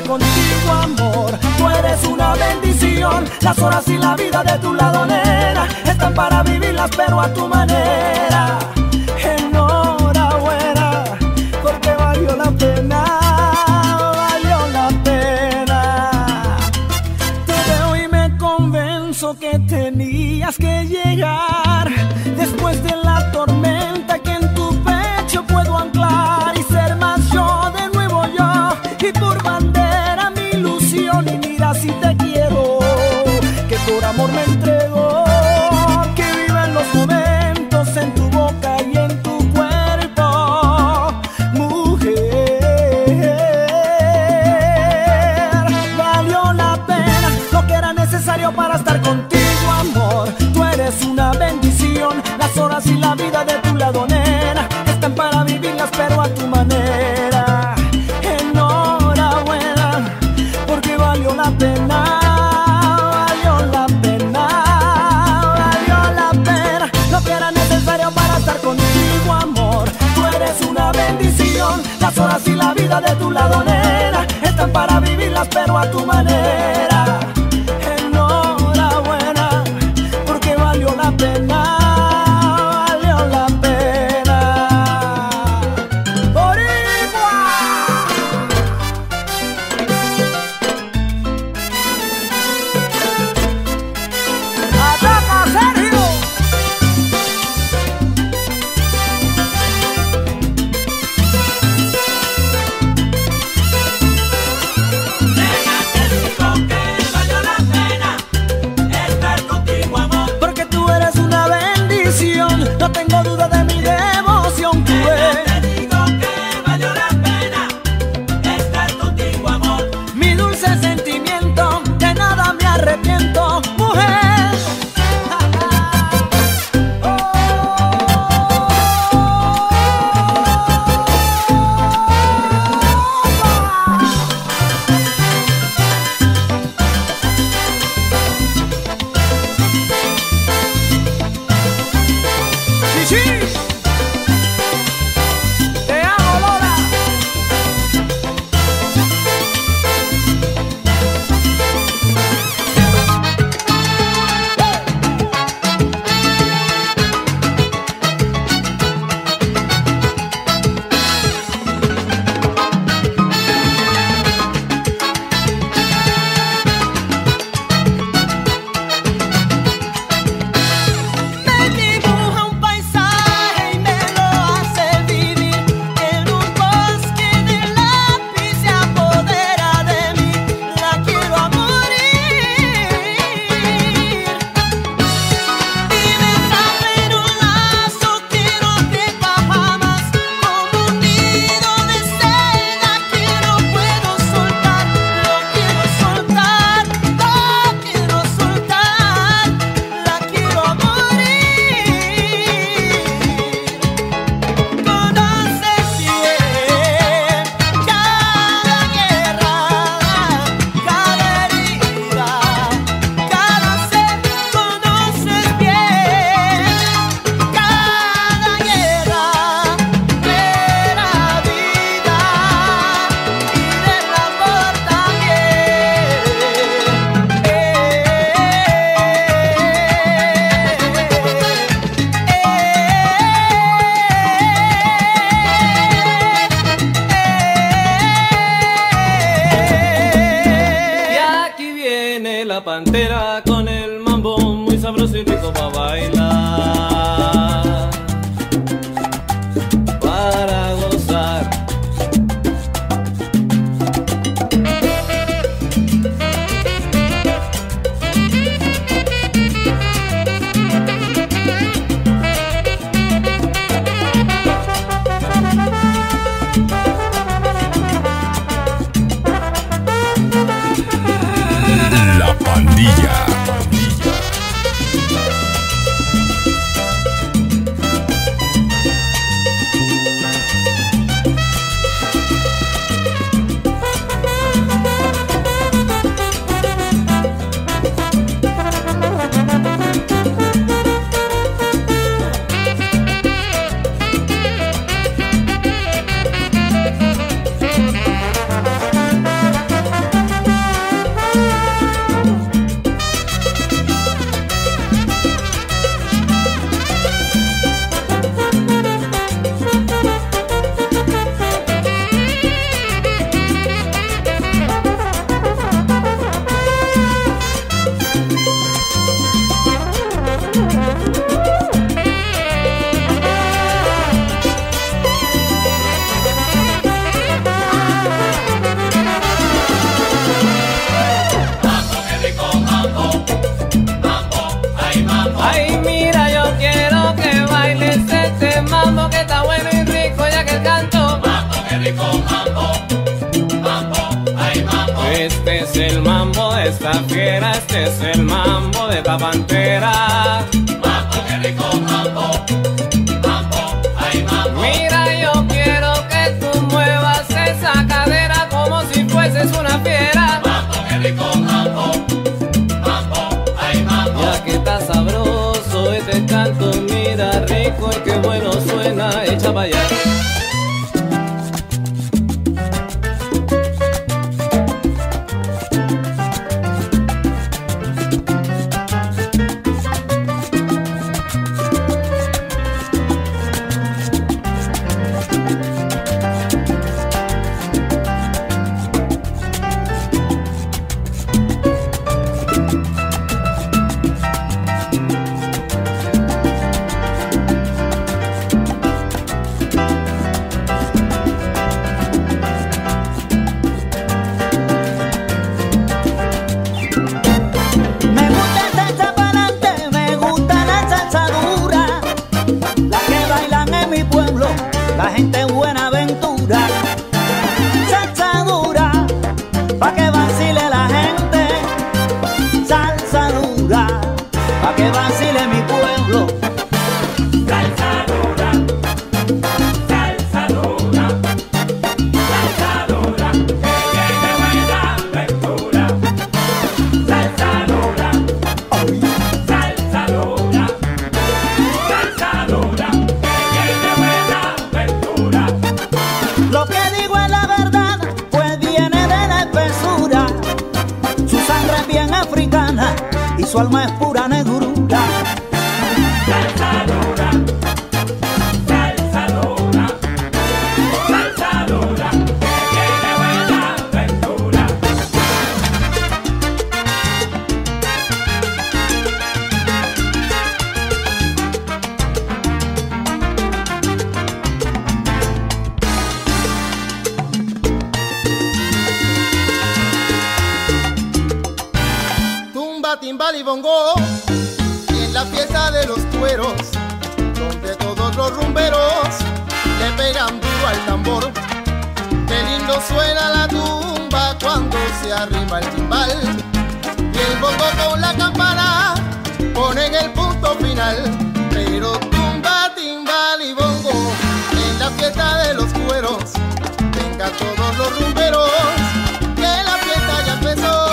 Speaker 3: contigo, amor. Tú eres una bendición. Las horas y la vida de tu lado, nena, están para vivirlas, pero a tu manera. Enhorabuena, porque valió la pena, valió la pena. Te veo y me convenzo que tenías que llegar después de la tormenta, que en tu pecho puedo anclar y ser más yo, de nuevo yo, y por bandera mi ilusión. Y mira si te quiero, que por amor me entrego, que vivan los momentos en tu boca y en tu cuerpo, mujer. Valió la pena lo que era necesario para estar contigo, amor. Tú eres una bendición. Las horas y la vida de tu lado, nena, están para vivirlas, pero a tu manera. Enhorabuena, porque valió la pena, valió la pena, valió la pena lo que era necesario para estar contigo, amor. Tú eres una bendición. Las horas y la vida de tu lado, nena, están para vivirlas, pero a tu manera. Enhorabuena, porque valió la pena. No tengo duda de mi devoción, tú eres. Te digo que valió la pena estar contigo, amor. Mi dulce sentimiento, de nada me arrepiento, mujer.
Speaker 4: Pantera con el mambo muy sabroso y rico para bailar, para gozar.
Speaker 1: La Pandilla.
Speaker 4: es el mambo de esta fiera, este es el mambo de esta pantera.
Speaker 7: Mambo, qué rico mambo, mambo, ay mambo.
Speaker 4: Mira, yo quiero que tú muevas esa cadera como si fueses una fiera.
Speaker 7: Mambo, qué rico mambo, mambo, ay mambo.
Speaker 4: Ya que está sabroso este canto, mira rico y qué bueno suena, echa pa' allá.
Speaker 3: La gente en Buenaventura, salsa dura, pa' que vacile la gente, salsa dura, pa' que vacile mi pueblo.
Speaker 7: Salsa dura, salsa dura, salsa dura, que viene Buenaventura. Salsa dura, salsa dura, salsa dura.
Speaker 3: Lo que digo es la verdad, pues viene de la espesura. Su sangre es bien africana y su alma es pura negrura.
Speaker 7: Salsa dura, salsa dura, salsa dura, que viene Buenaventura.
Speaker 11: Timbal y bongo, y en la fiesta de los cueros, donde todos los rumberos le pegan duro al tambor. Qué lindo suena la tumba cuando se arrima el timbal, y el bongo con la campana ponen el punto final. Pero tumba, timbal y bongo, en la fiesta de los cueros, vengan todos los rumberos, que la fiesta ya empezó.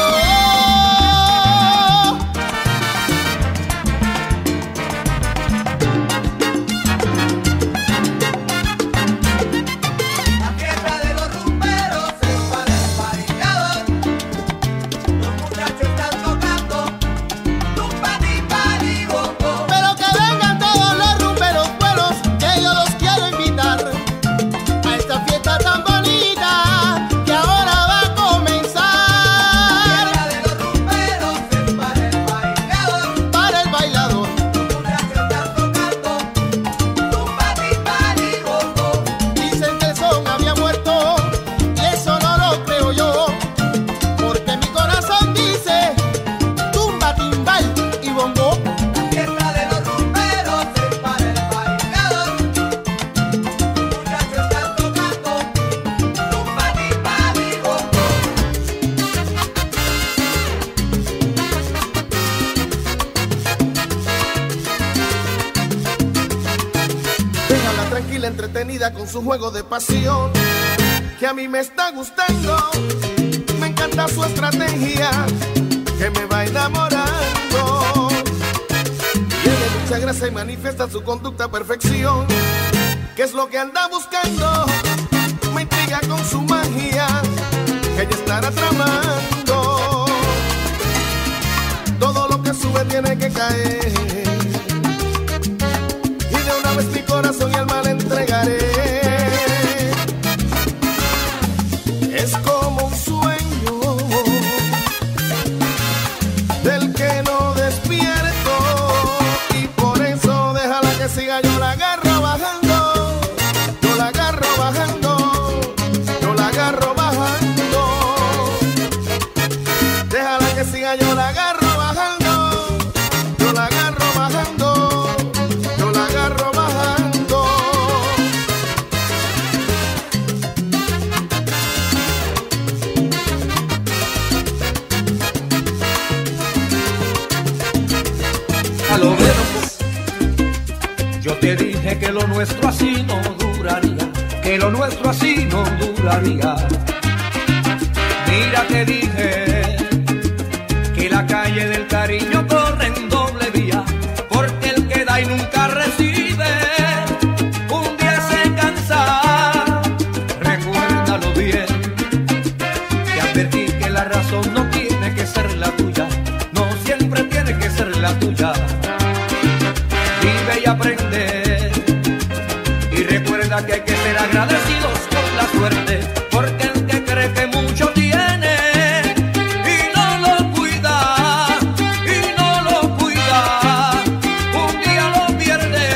Speaker 11: Entretenida con su juego de pasión, que a mí me está gustando. Me encanta su estrategia, que me va enamorando. Tiene mucha gracia y manifiesta su conducta a perfección. ¿Qué es lo que anda buscando? Me intriga con su magia, que ella estará tramando. Todo lo que sube tiene que caer, y de una vez mi corazón y alma le entregaré. Es como un sueño del que no despierto, y por eso déjala que siga, yo la agarro bajando, yo la agarro bajando, yo la agarro bajando. Déjala que siga, yo la agarro bajando, yo la agarro bajando, yo la agarro bajando.
Speaker 12: Ya lo ves, yo te dije que lo nuestro así no duraría, que lo nuestro así no duraría. Mira, te dije que la calle del cariño corre en doble vía, porque el que da y nunca recibe, un día se cansa. Recuérdalo bien, te advertí que la razón no tiene que ser la tuya, no siempre tiene que ser la tuya. Vive y aprende, y recuerda que hay que ser agradecidos con la suerte, porque el que cree que mucho tiene y no lo cuida, un día lo pierde.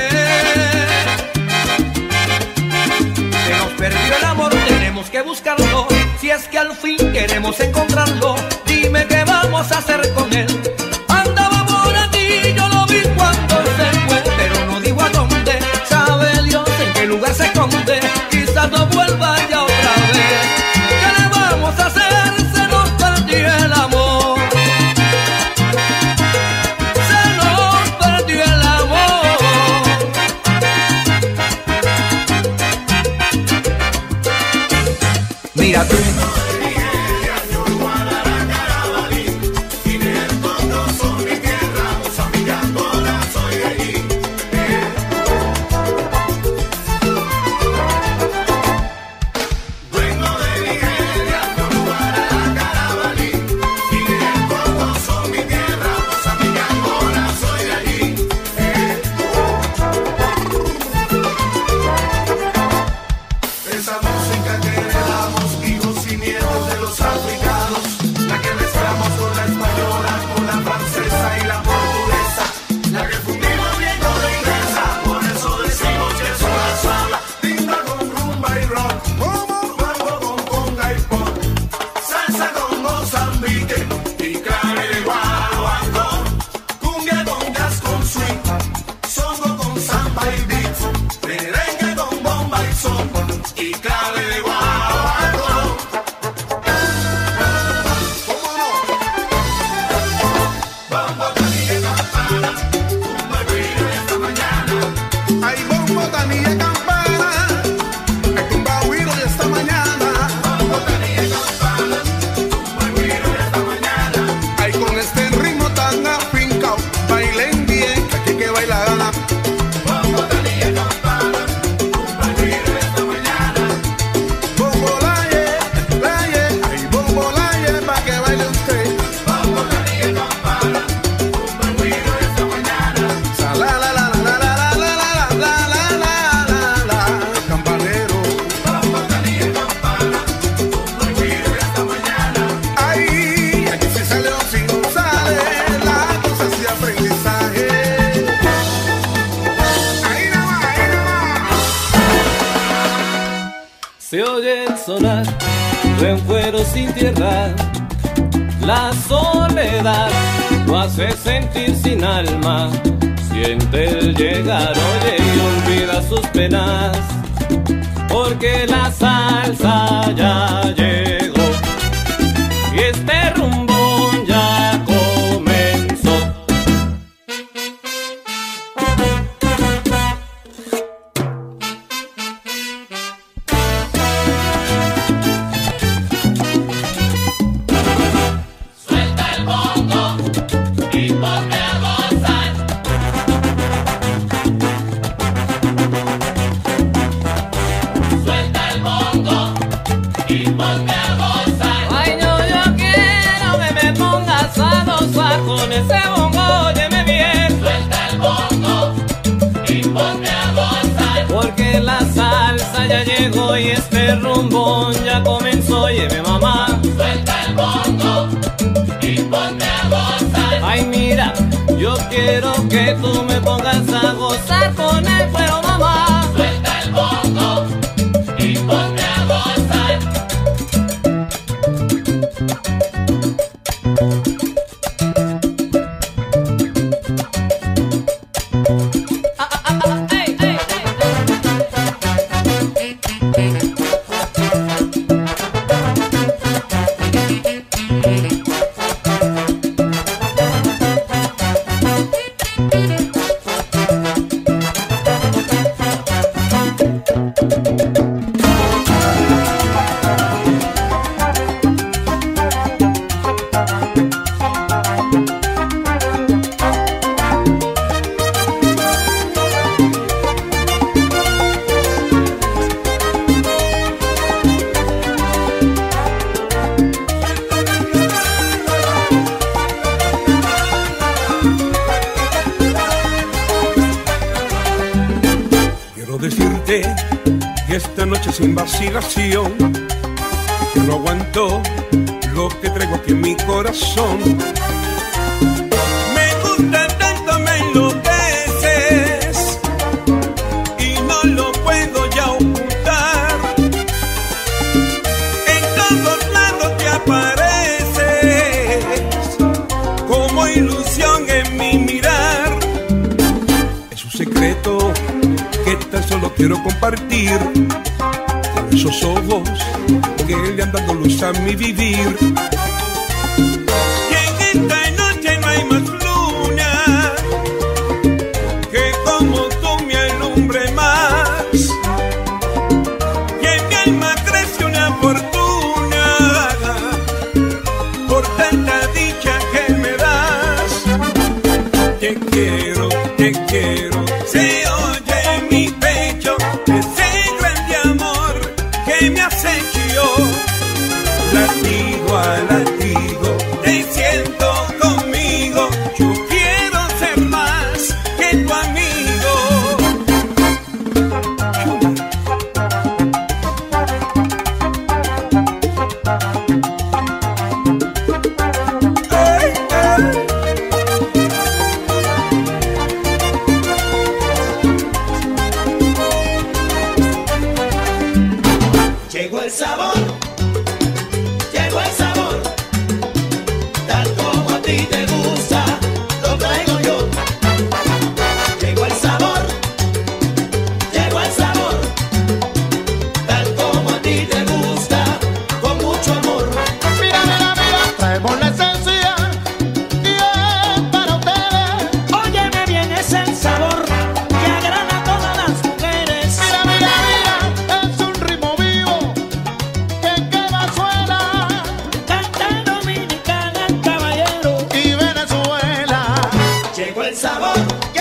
Speaker 12: Se nos perdió el amor, tenemos que buscarlo, si es que al fin queremos encontrarlo. Dime qué vamos a hacer con él. Andaba por aquí, yo lo vi cuando se fue, pero no digo a dónde. Sabe Dios en qué lugar se esconde, quizás no vuelva ya otra vez. ¿Qué le vamos a hacer? Se nos perdió el amor, se nos perdió el amor. Mira tú.
Speaker 4: Se oye el sonar de un cuero sin tierra, la soledad lo hace sentir sin alma. Siente el llegar, oye, y olvida sus penas, porque la salsa ya llegó y este rumbón ya comenzó.
Speaker 7: Suelta el bongo y ponme a gozar. Suelta el bongo y ponme a gozar.
Speaker 4: Ay, no, yo quiero que me pongas a gozar con ese bongo, óyeme bien.
Speaker 7: Suelta el bongo y ponme a gozar.
Speaker 4: Porque la salsa ya llegó y este rumbón ya comenzó, óyeme mamá.
Speaker 7: Suelta el bongo y ponme a gozar.
Speaker 4: Ay, mira, yo quiero que tú me pongas a gozar con el fuego, mamá.
Speaker 7: Suelta el bongo y ponme a gozar.
Speaker 4: Ey, ey, ey, ey.
Speaker 13: verte y esta noche sin vacilación, que no aguanto lo que traigo aquí en mi corazón. Me gusta tanto, me enloqueces y no lo puedo ya ocultar. En todos lados te apareces como ilusión en mi mirar. Es un secreto que tan solo quiero compartir con esos ojos que le han dado luz a mi vivir. Y en esta noche no hay más luna que como tú me alumbre más. Y en mi alma crece una fortuna por tanta dicha que me das. Te quiero, se oye en mi pecho ese grande amor que me has hecho yo. Latido a latido te siento conmigo, yo quiero ser más que tu amigo. Ay, ay.
Speaker 7: Llegó el sabor, tal como a ti te gusta, lo traigo yo. Llegó el sabor, tal como a ti te gusta, con mucho amor.
Speaker 11: Mira, mira, mira, traemos la esencia y es para ustedes.
Speaker 3: Óyeme bien, es el sabor que agrada a todas las mujeres.
Speaker 11: Mira, mira, mira, es un ritmo vivo que suena.
Speaker 3: Canta dominicana, caballero.
Speaker 11: Y Venezuela.
Speaker 7: Llegó el sabor,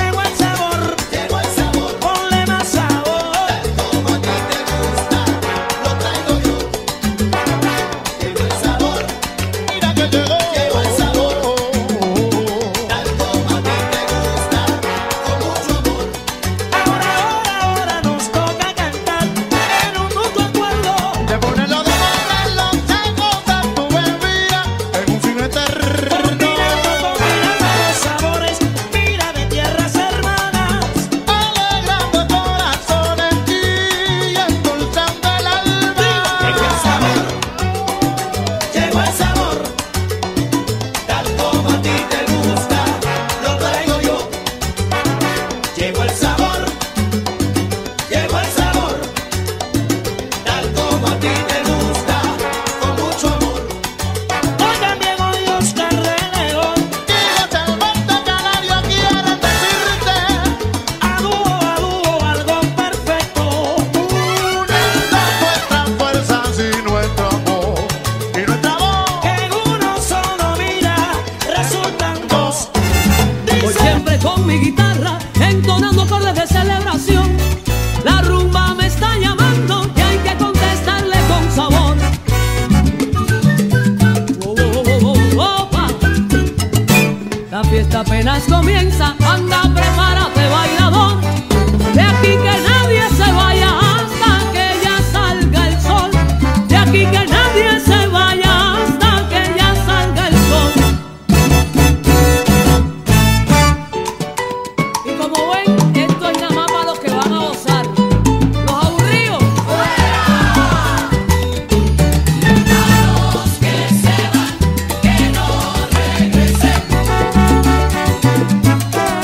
Speaker 3: ponle más sabor.
Speaker 7: tal como a ti te gusta, lo traigo yo. Llegó el sabor,
Speaker 11: Mira que llegó.
Speaker 7: el sabor, tal como a ti te gusta, con mucho amor.
Speaker 3: Ahora nos toca cantar en un mutuo acuerdo.
Speaker 11: De ponerlo de los changos de tu bebida en un cine eterno.
Speaker 3: Combinando los sabores, mira de tierras hermanas.
Speaker 11: Alegrando corazones y endulzando el alma.
Speaker 7: Llegó el sabor, tal como a ti te gusta, lo traigo yo. Llegó el sabor, tal como a ti te gusta, con mucho amor.
Speaker 3: Oigan bien, hoy Oscar de León.
Speaker 11: Y los Alberto Canario quieren decirte
Speaker 3: A dúo, algo perfecto.
Speaker 11: uniendo nuestras fuerzas y nuestro amor y nuestra voz.
Speaker 3: En uno solo, mira, resultan dos.
Speaker 8: Voy
Speaker 3: Dice,
Speaker 8: siempre con mi guitarra, entonando acordes de celebración. La rumba me está llamando y hay que contestarle con sabor. Oh, oh, oh, oh, opa. La fiesta apenas comienza, anda, prepárate, bailador. De aquí que nadie se vaya hasta que ya salga el sol. De aquí que nadie se vaya hasta que ya salga el sol. Y como ven, esto es nada más para los que van a gozar. Los aburridos,
Speaker 7: Los que se van, que no regresen.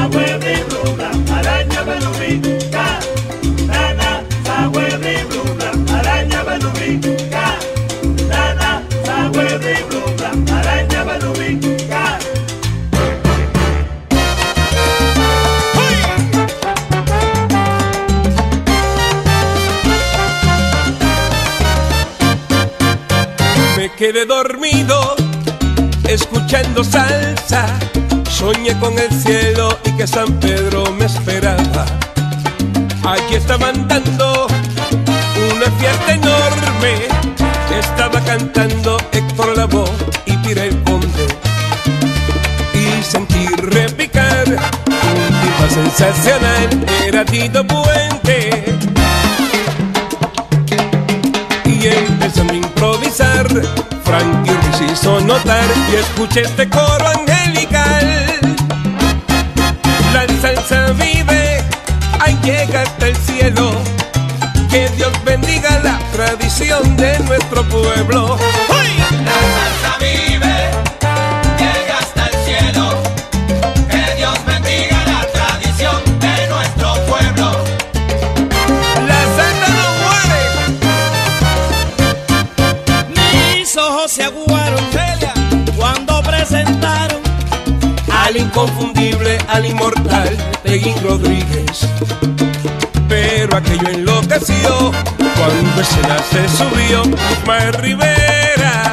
Speaker 13: Me quedé dormido escuchando salsa, soñé con el cielo y que San Pedro me esperaba. Allí estaban dando una fiesta enorme, estaba cantando Héctor Lavoe y Pira el Conde, y sentí repicar un tipo sensacional, era Tito Puente, y empezando a improvisar, Frankie Ruiz hizo notar, y escuché este coro angelical. La salsa vive, ahí llega hasta el cielo, que Dios bendiga la tradición de nuestro pueblo. ¡Uy!
Speaker 7: La salsa vive, llega hasta el cielo, que Dios bendiga la tradición de nuestro pueblo.
Speaker 13: La salsa no muere.
Speaker 3: Mis ojos se aguaron cuando presentaron
Speaker 13: al inconfundible, al inmortal Peggy Rodríguez. Pero aquello enloqueció cuando escena se subió Ismael Rivera,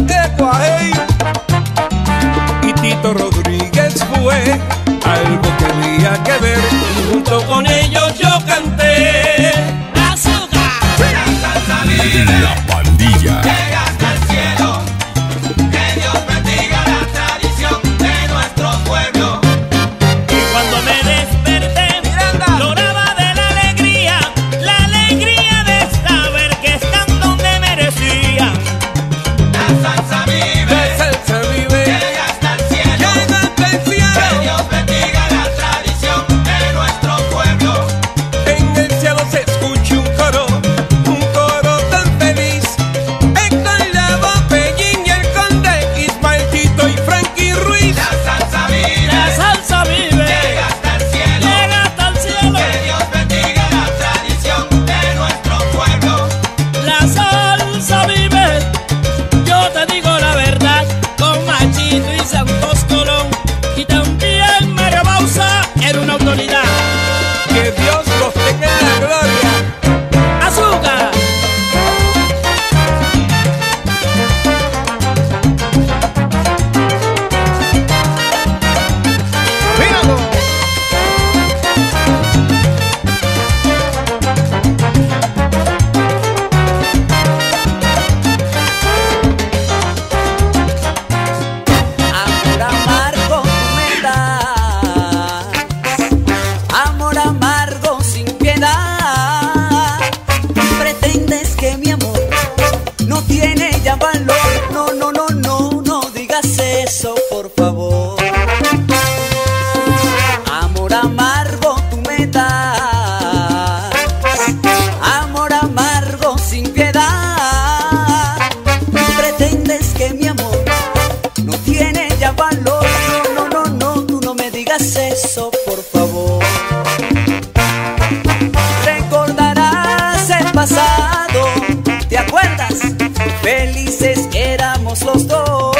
Speaker 13: y Tito Rodríguez fue algo que había que ver, y junto con ellos yo canté
Speaker 3: azúcar.
Speaker 7: La salsa vive,
Speaker 1: La Pandilla.
Speaker 7: llega hasta el cielo, que Dios bendiga la tradición de nuestro pueblo.
Speaker 3: Y cuando me desperté, lloraba de la alegría de saber que están donde merecía.
Speaker 7: La salsa vive,
Speaker 13: la salsa vive,
Speaker 7: llega hasta el cielo,
Speaker 13: llega hasta el cielo.
Speaker 7: que Dios bendiga la tradición de nuestro pueblo.
Speaker 13: En el cielo se escucha un coro tan feliz. Héctor Lavoe, Pellín y el Conde, Ismael, Tito y Frankie Ruiz.
Speaker 7: La salsa vive, llega hasta el cielo, que Dios bendiga la tradición de nuestro pueblo.
Speaker 3: La salsa vive, yo te digo la verdad, con Machito y Santos Colón, y también Mario Bauza era una autoridad.
Speaker 13: Que Dios los tenga en la gloria.
Speaker 3: ¡Azúcar!
Speaker 14: Amor amargo tú me das, amor amargo sin piedad. Pretendes que mi amor no tiene ya valor. No, no, no, no, no digas eso, por favor. Amor amargo tú me das, amor amargo sin piedad. Pretendes que mi amor no tiene ya valor. No, no, no, no, tú no me digas eso, por favor. Recordarás el pasado, ¿te acuerdas? Felices éramos los dos.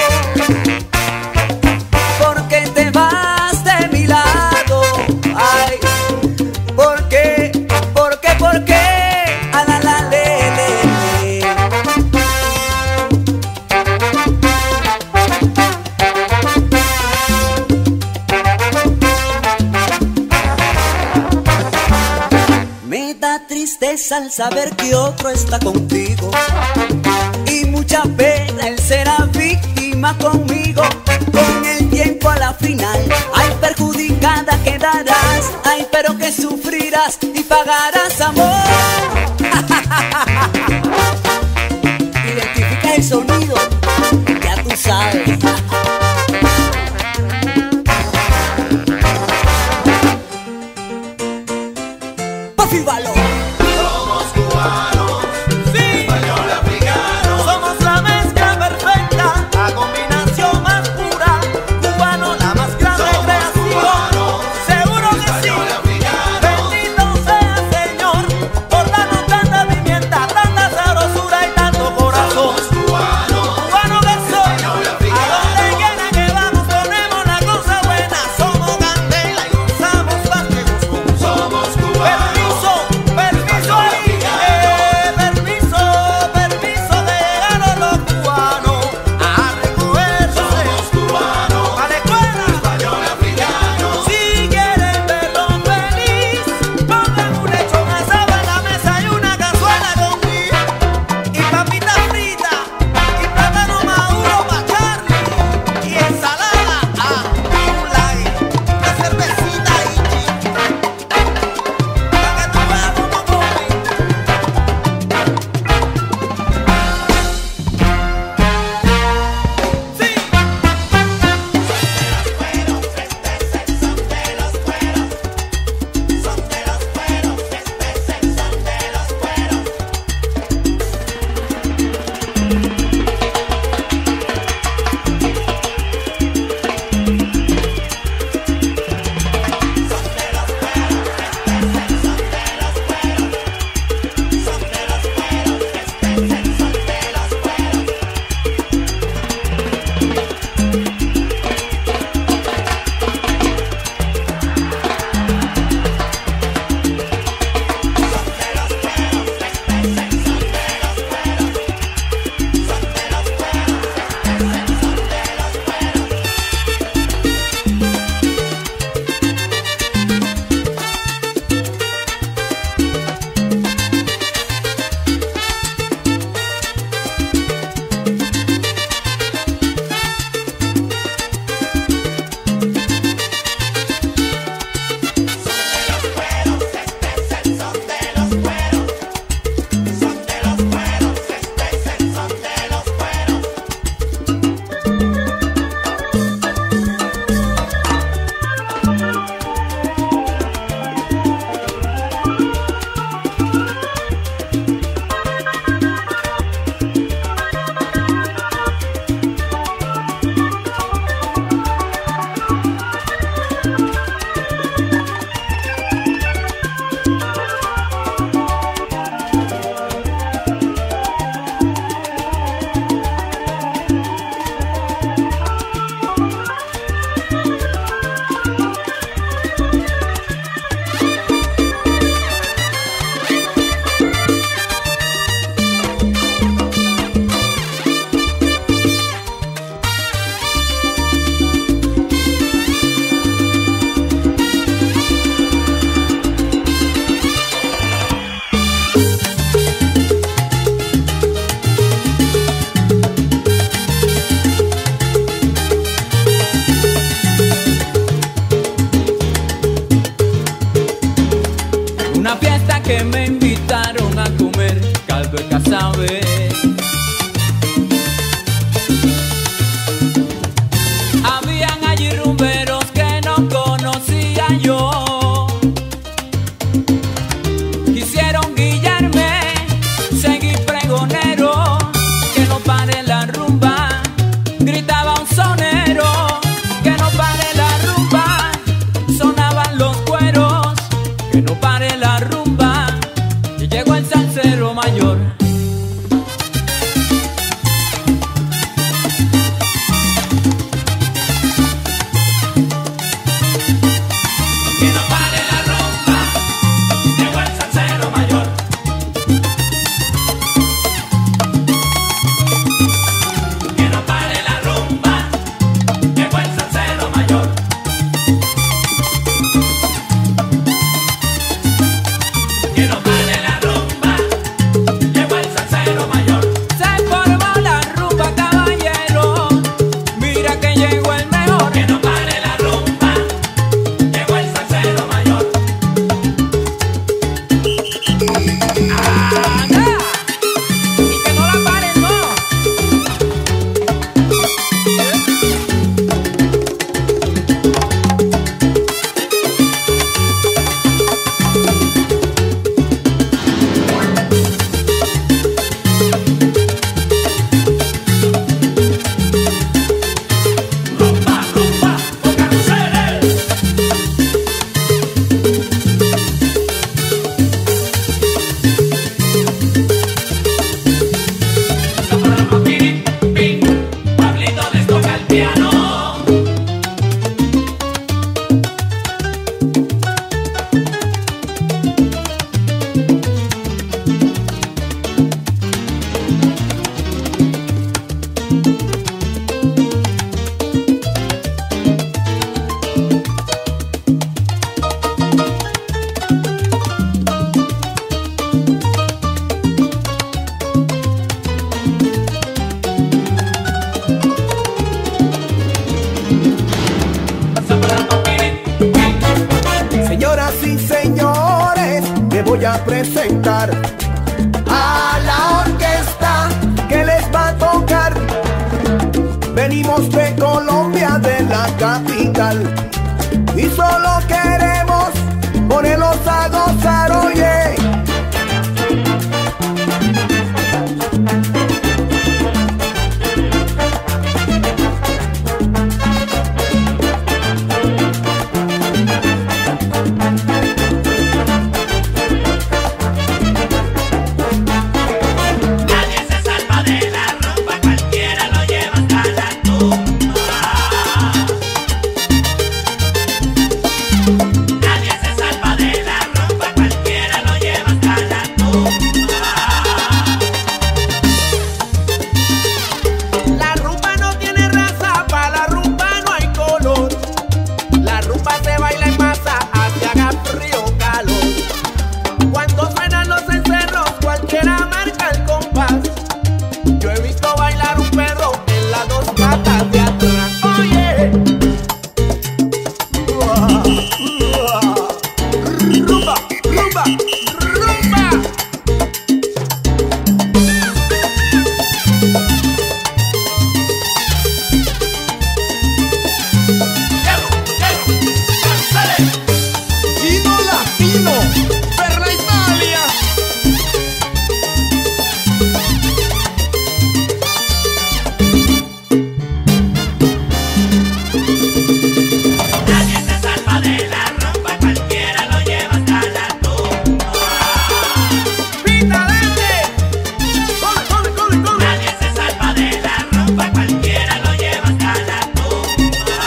Speaker 14: ¿Por qué te vas de mi lado? Ay, ¿por qué? ¿Por qué? ¿Por qué? A la la le, le, le. Me da tristeza al saber que otro está contigo, y mucha pena el será víctima conmigo. Con el tiempo a la final, ay, perjudicada quedarás. Ay, pero que sufrirás y pagarás, amor. Identifica el sonido, ya tú sabes. Puffy Valor.
Speaker 7: Somos cubanos, español africano.
Speaker 3: Somos la mezcla perfecta, la combinación más pura. Cubano, la más grande
Speaker 7: Somos
Speaker 3: creación.
Speaker 7: cubanos,
Speaker 3: Se
Speaker 14: que me invitaron a comer caldo de casabe. Habían allí rumberos que no conocía yo. Quisieron guillarme, seguí pregonero, que no pare la rumba. Gritaba un sonero, que no pare la rumba. Sonaban los cueros, que no pare la rumba. Y llegó el salsero mayor.
Speaker 7: Que no pare la rumba, llegó el salsero mayor. Que no pare la rumba, llegó el salsero mayor. Que no pare la rumba, llegó el salsero mayor.
Speaker 14: Se formó la rumba, caballero, mira que llegó el mejor.
Speaker 7: Que no pare la rumba, llegó el salsero mayor.
Speaker 14: ¡Anda! Y que no la paren, no.
Speaker 7: Rumba, rumba, con carruseles. Pim, pim, Pablito les toca el piano.
Speaker 2: Señoras y señores, me voy a presentar a la orquesta que les va a tocar. Venimos de Colombia, de la capital, y solo queremos ponerlos a gozar, oye.
Speaker 7: Nadie se salva de la rumba, cualquiera lo lleva hasta la tumba. Nadie se salva de la rumba, cualquiera lo lleva hasta la tumba.
Speaker 11: La rumba no tiene raza, para la rumba no hay color. La rumba se baila en masa, hacia haga frío o calor. Cuando suenan los encerros, cualquiera marca el compás. Yo he visto bailar un perro en las dos patas de atrás. Oye, rumba, rumba, rumba.
Speaker 2: Gino Latino, per la Italia.
Speaker 7: Nadie se salva de la rumba, cualquiera lo lleva hasta la tumba.
Speaker 11: Pita, dale. Come, come, come, come.
Speaker 7: Nadie se salva de la rumba, cualquiera lo lleva hasta la tumba.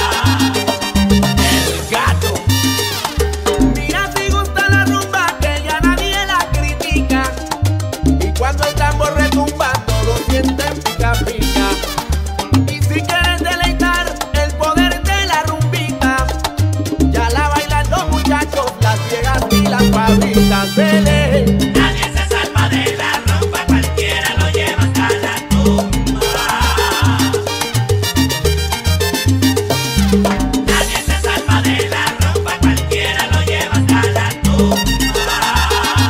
Speaker 7: El gato.
Speaker 11: Mira si gusta la rumba, que ya nadie la critica. Y cuando el tambor retumba, todos sienten pica pica. Y si quieres deleitar el poder de la rumbita, ya la bailan los muchachos, las viejas y las pabritas. Vele.
Speaker 7: Nadie se salva de la rumba, cualquiera lo lleva hasta la tumba. Nadie se salva de la rumba, cualquiera lo lleva hasta la tumba.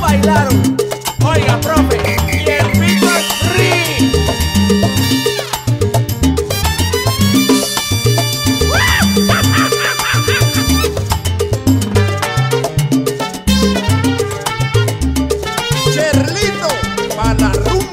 Speaker 15: bailaron. Oiga, profe, y el pito es
Speaker 16: Cherlito, pa' la rumba.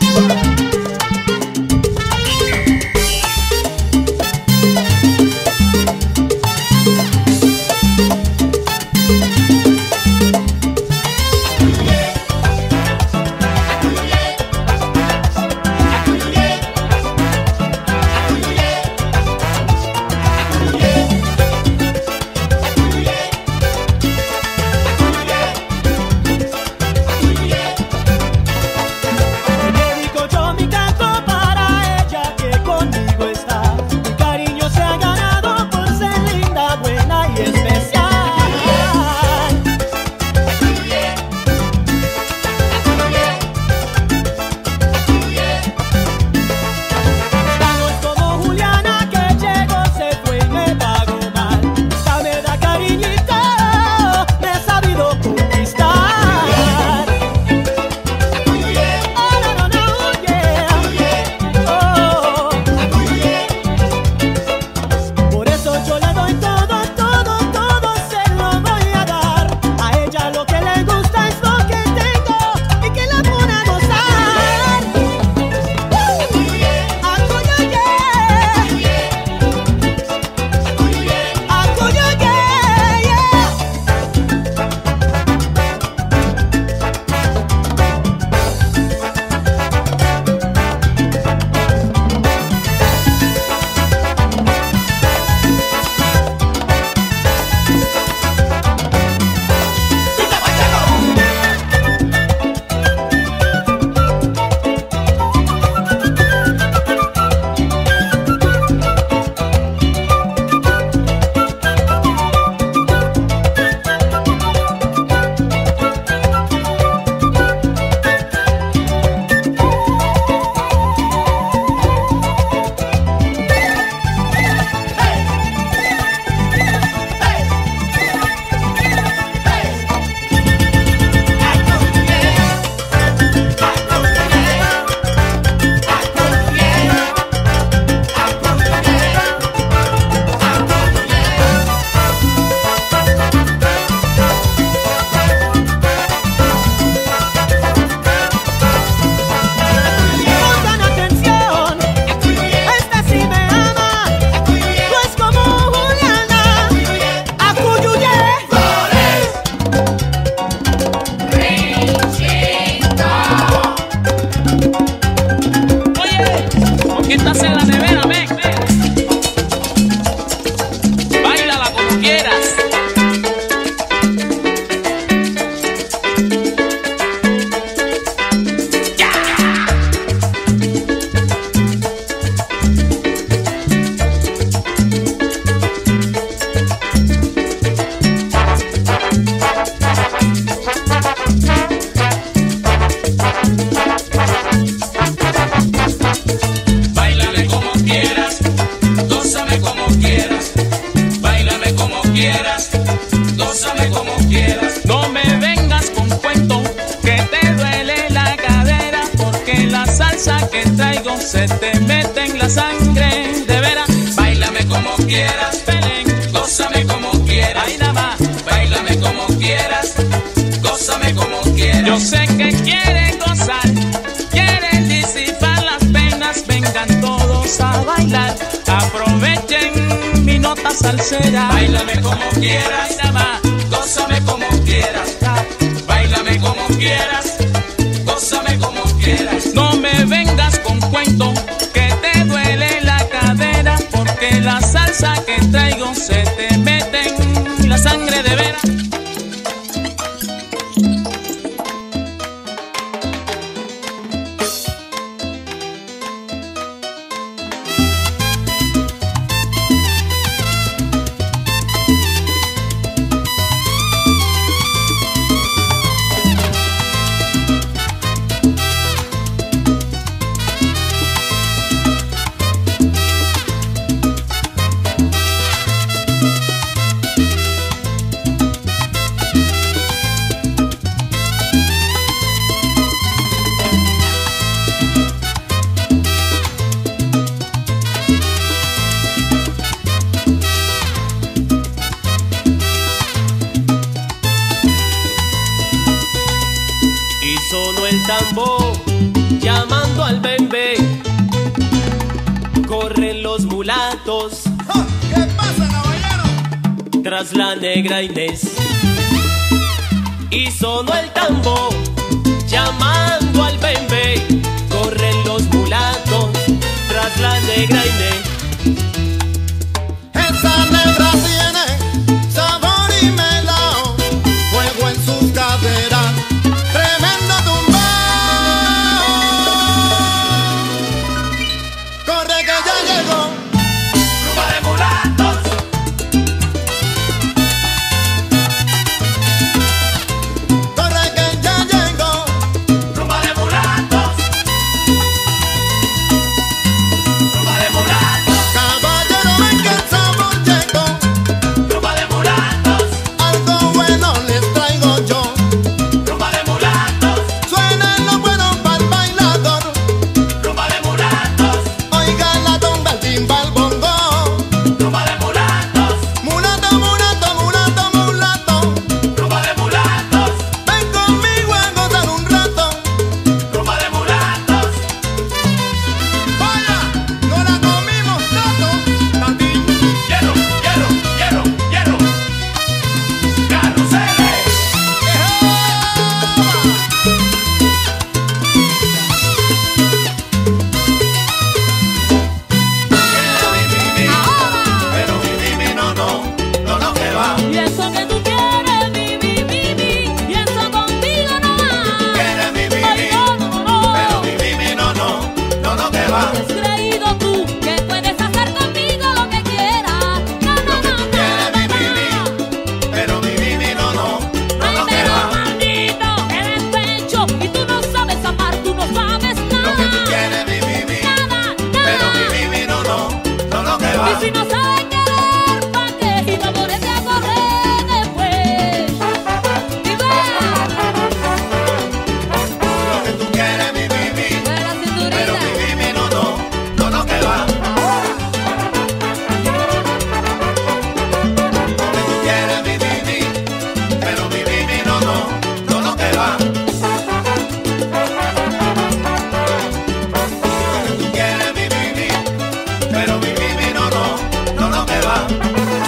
Speaker 17: se te mete en la sangre, de veras. Báilame como quieras, Belén, gózame como quieras. Ay, nada más, báilame como quieras, gózame como quieras. Yo sé que quieren gozar, quieren disipar las penas, vengan todos a bailar. Aprovechen mi nota salsera. Báilame como quieras, ay, nada más, gózame como quieras. Báilame como quieras, gózame como quieras. No me vengas con cuento que te duele la cadera, porque la salsa que traigo se te mete en la sangre de veras.
Speaker 18: tambo, llamando al bembe. Corren los mulatos.
Speaker 11: ¿Qué pasa, caballero?
Speaker 18: Tras la negra Inés. Y sonó el tambo, llamando al bembe. Corren los mulatos tras la negra Inés.
Speaker 11: Esa negra tiene sabor y melao, fuego en sus caderas, tremendo tumbao. Corre que ya llegó.
Speaker 7: Rumba de mulatos.
Speaker 11: Corre que ya llegó.
Speaker 7: Rumba de mulatos. Rumba de mulatos.
Speaker 11: Caballero, ven que el sabor llegó.
Speaker 7: Rumba de mulatos.
Speaker 11: Algo bueno les traigo yo.
Speaker 7: Rumba de mulatos.
Speaker 11: Suenen los buenos pa'l bailador.
Speaker 7: Rumba de mulatos.
Speaker 11: Oigan la tonda, el timba, el bongo.
Speaker 7: Rumba de mulatos.
Speaker 11: Mulato, mulato, mulato, mulato.
Speaker 7: Rumba de mulatos.
Speaker 11: Ven conmigo a gozar un rato.
Speaker 7: Rumba de mulatos.
Speaker 11: Vaya, no la comimos tanto. Tati.
Speaker 7: Hierro, hierro, hierro, hierro. Carruseles. Pero mi Mimi no, no, no, no que va.
Speaker 8: Y eso que tú quieres, mi, y eso contigo no va.
Speaker 7: Quieres mi Mimi,
Speaker 8: Ay, no, no, no.
Speaker 7: pero mi Mimi no, no, no, no que va.
Speaker 8: ¿Has creído tú que puedes hacer conmigo lo que quieras? No, no, no, no,
Speaker 7: Quieres mi Mimi, pero mi Mimi no, no, no, no que
Speaker 8: pero
Speaker 7: va.
Speaker 8: maldito, que despecho. Y tú no sabes amar, tú no sabes nada.
Speaker 7: Lo que tú quieres mi Mimi, pero mi Mimi no, no, no, no que va.
Speaker 8: Y si no sabes querer, ¿pa' qué? Y no pones a correr después. Y ve,
Speaker 7: Lo que tú quieres mi Mimi, pero mi Mimi no, no, no, no que va. Lo que tú quieres mi Mimi, pero mi Mimi no, no, no, no que va. Lo que tú quieres mi Mimi, pero mi Mimi no, no, no, no que va. Lo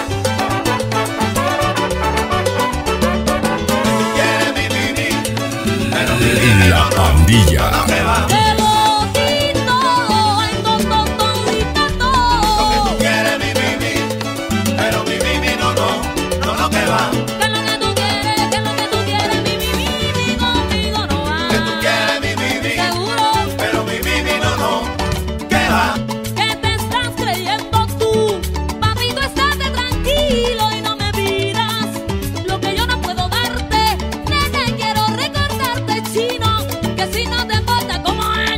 Speaker 7: que tú quieres mi Mimi, pero mi Mimi
Speaker 1: La pandilla.
Speaker 7: no que va.
Speaker 8: te lo quito, en don, y tanto.
Speaker 7: Lo que tú quieres mi Mimi, pero mi Mimi no, no, no, no que va.
Speaker 8: Que lo que tú quieres, que lo que tú quieres, mi, conmigo no va.
Speaker 7: Que tú quieres mi Mimi,
Speaker 8: Seguro
Speaker 7: pero mi Mimi no, no, que va.
Speaker 8: que te estás creyendo tú. Papito, estate tranquilo y no me pidas lo que yo no puedo darte. Nene, quiero recordarte, chino, que si no te importa como es.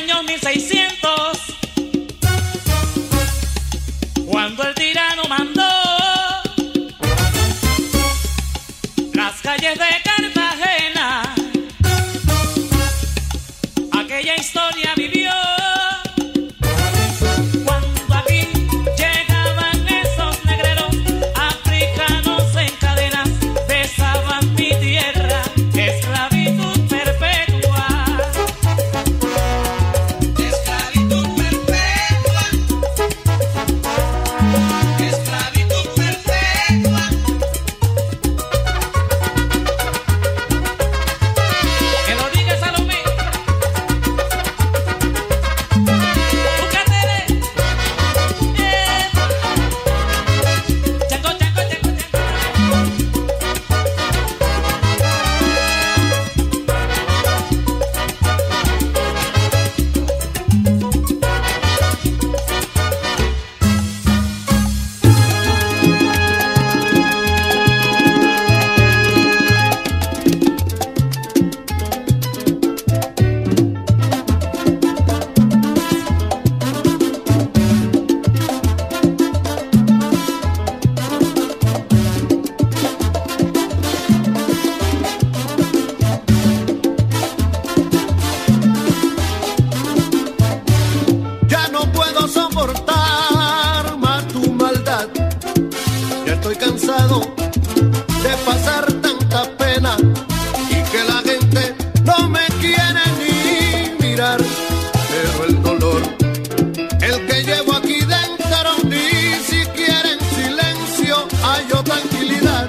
Speaker 19: año 1600, cuando el tirano mandó las calles de Cartagena, aquella historia vivió. Cuando aquí llegaban esos negreros africanos en cadenas, besaban mi tierra, esclavitud perpetua. Esclavitud perpetua. Esclavitud perpetua. Que lo diga Salomé.
Speaker 2: Ya no puedo soportar más tu maldad. Ya estoy cansado de pasar tanta pena y que la gente no me quiere ni mirar. Pero el dolor, el que llevo aquí dentro, ni siquiera en silencio hallo tranquilidad.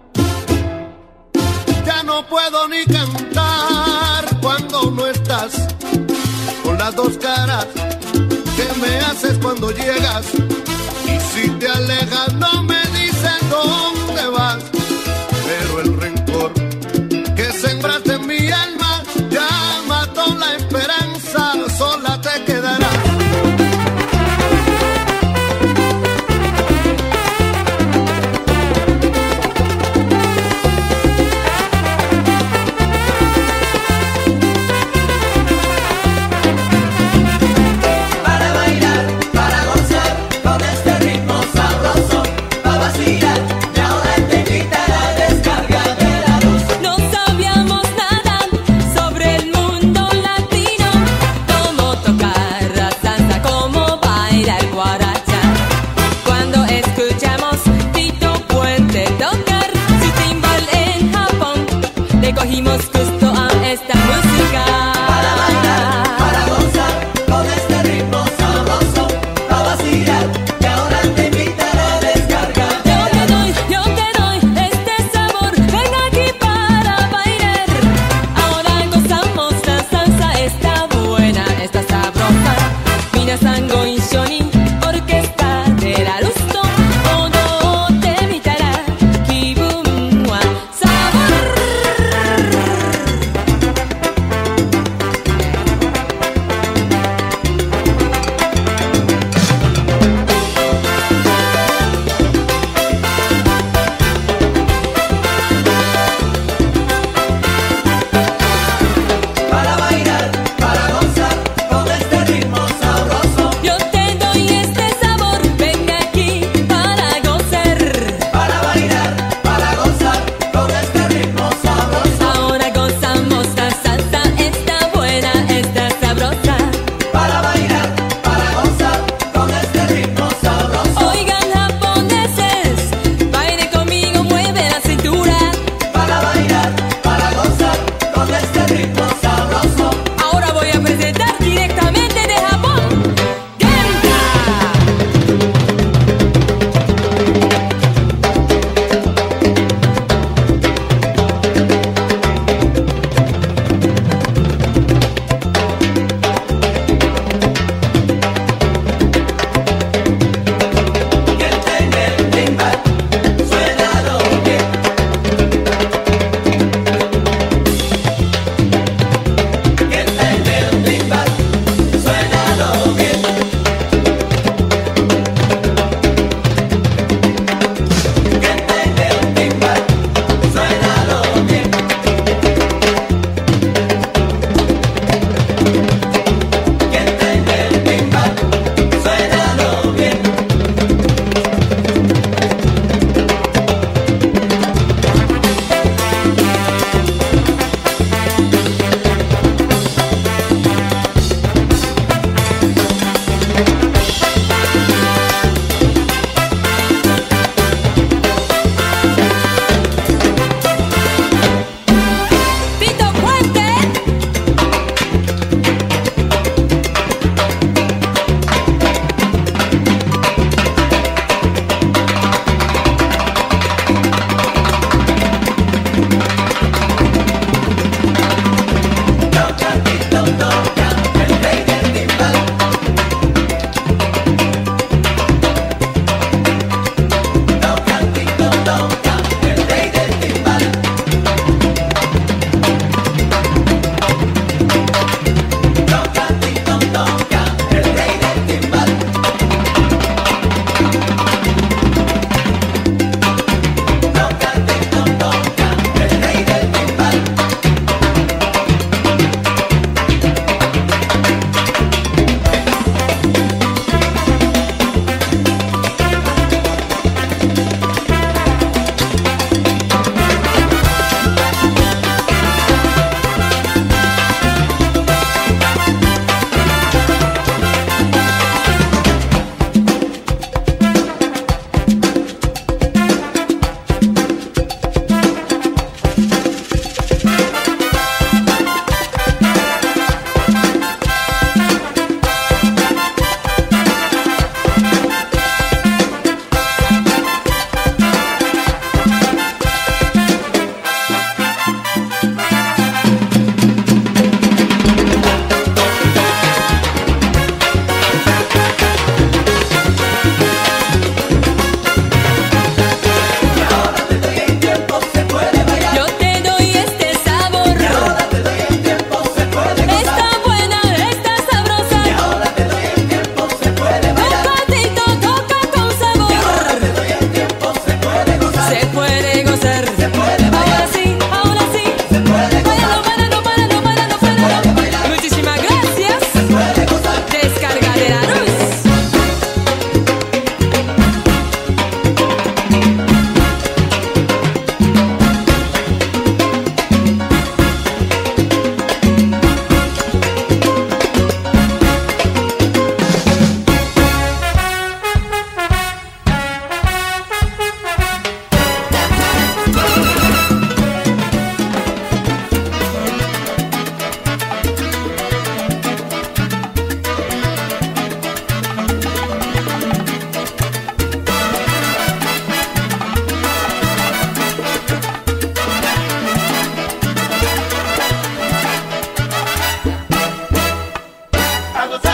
Speaker 2: Ya no puedo ni cantar cuando no estás, con las dos caras que me haces cuando llegas, y si te alejas no me dices dónde vas. Pero el rencor que sembraste en mi alma ya mató la esperanza, sola te quedará.
Speaker 7: Para bailar, para gozar, con este ritmo sabroso, para vacilar, y ahora te invita a descargar de la luz.
Speaker 20: No sabíamos nada sobre el mundo latino, cómo tocar la salsa, cómo bailar guaracha. Cuando escuchamos Tito Puente tocar su timbal en Japón, le cogimos gusto a esta música.
Speaker 7: Para bailar, para gozar, con este ritmo sabroso, para vacilar, y ahora te invita a descargar de la luz.
Speaker 20: Yo te doy este sabor, ven aquí para bailar. Ahora gozamos la salsa, está buena, está sabrosa. Minasan go issho ni, orquesta de la luzと踊ってみたら気分はsabor.
Speaker 7: Para bailar, para gozar, con este ritmo sabroso.
Speaker 20: Yo te doy este sabor, ven aquí para gozar.
Speaker 7: Para bailar, para gozar, con este ritmo sabroso.
Speaker 20: Ahora gozamos la salsa, está buena, está sabrosa.
Speaker 7: Para bailar, para gozar, con este ritmo sabroso.
Speaker 20: Oigan japoneses, baile conmigo, mueve la cintura.
Speaker 7: Para bailar, para gozar, con este ritmo sabroso.
Speaker 20: Ahora voy a presentar directamente de Japón, Genta.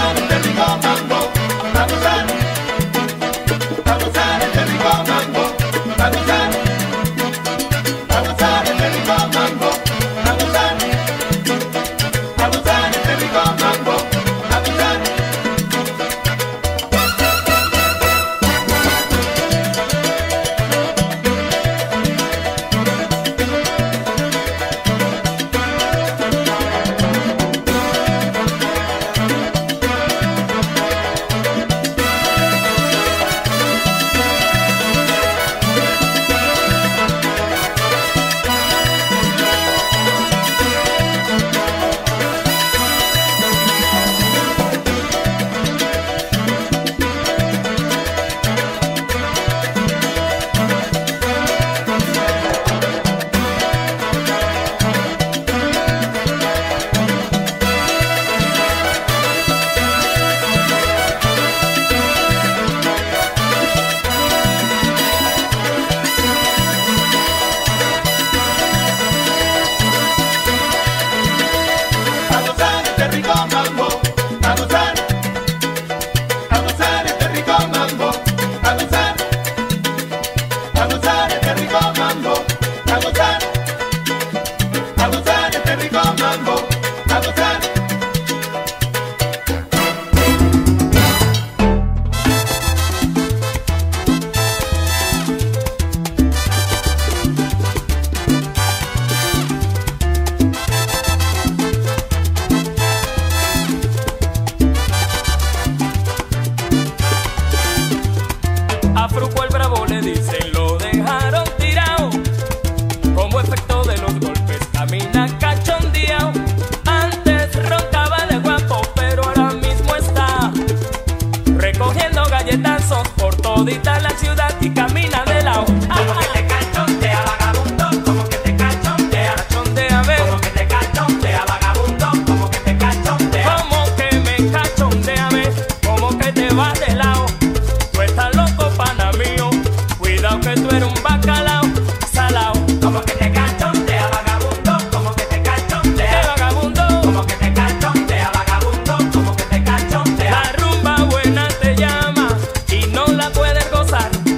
Speaker 2: gozar este rico mambo, a gozar este rico mambo, a gozar este rico mambo, a gozar este rico mambo, a gozar.
Speaker 18: A Fruco el Bravo le dicen lo dejaron tirado, como efecto de los golpes camina cachondeado. Antes roncaba de guapo, pero ahora mismo está recogiendo galletazos por todita la ciudad y camina de lado. Como que te cachondea, vagabundo, como que te cachondea, cachondea, ve. Como que te cachondea, vagabundo, como que te cachondea. Como que me cachondea, ve, como que te vas de lado. Tú estás loco, pana mío, cuidado que tú eres un bacalao, salao. Como que te cachondea, vagabundo, como que te cachondea, vagabundo, como que te cachondea, vagabundo, como que te cachondea. La rumba buena te llama y no la puedes gozar.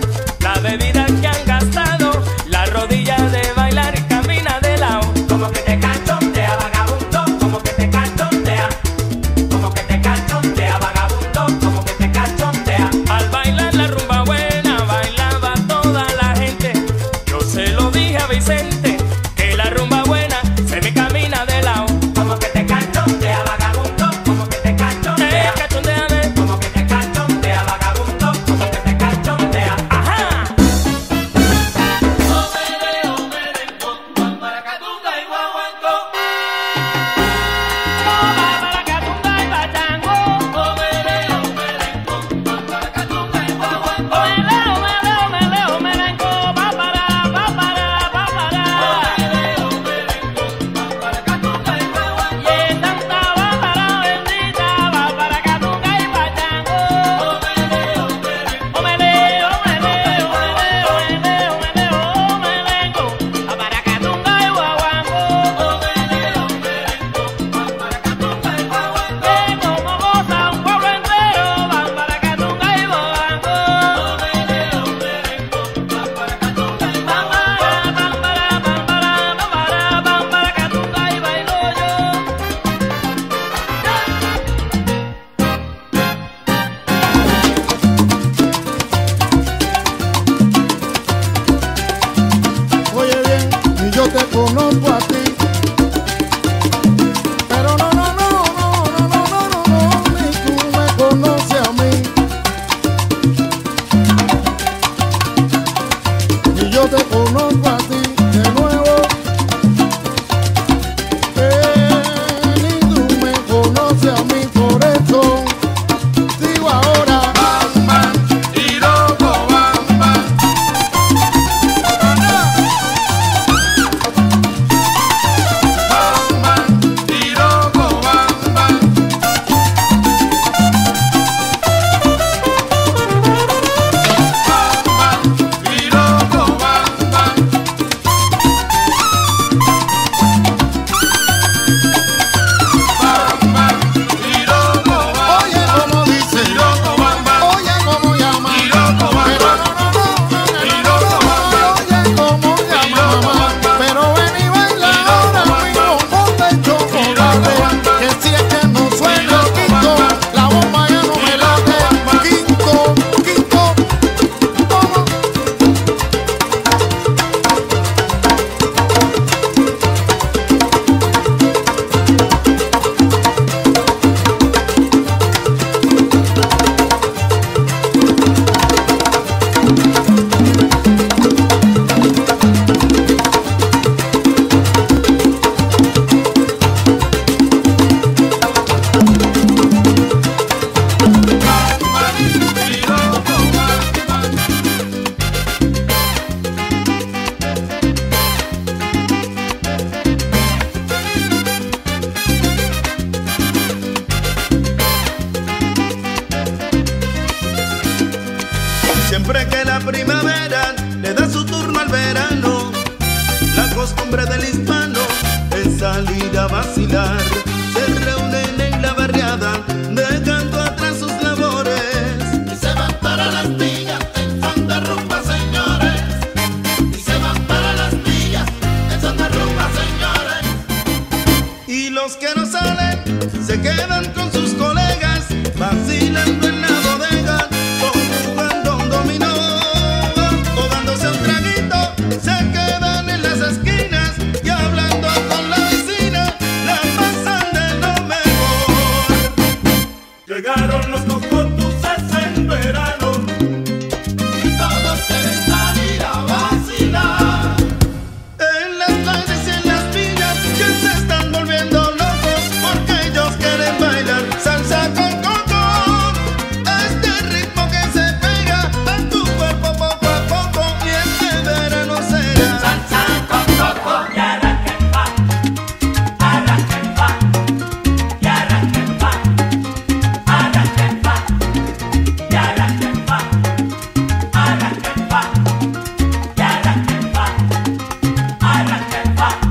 Speaker 21: la primavera le da su turno al verano. La costumbre del hispano es salir a vacilar. Se reúnen en la barriada, dejando atrás sus labores.
Speaker 7: Y se van para las villas en son de rumba, señores. Y se van para las villas en son de rumba, señores.
Speaker 21: Y los que no salen se quedan con sus colegas, vacilando en la bodega, o jugando un dominó, o dándose un traguito. Se quedan en las esquinas y hablando con la vecina, la pasan de lo mejor.
Speaker 7: Llegaron los cocotuces en verano y todos quieren salir a vacilar.
Speaker 21: En las playas y en las villas que se están volviendo locos porque ellos quieren bailar salsa con coco. Este ritmo que se pega a tu cuerpo poco a poco, y este verano será
Speaker 7: salsa con coco. Y arranquenpa, arranquenpa, y arranquenpa, arranquenpa, y arranquenpa, arranquenpa, y arranquenpa, arranquenpa.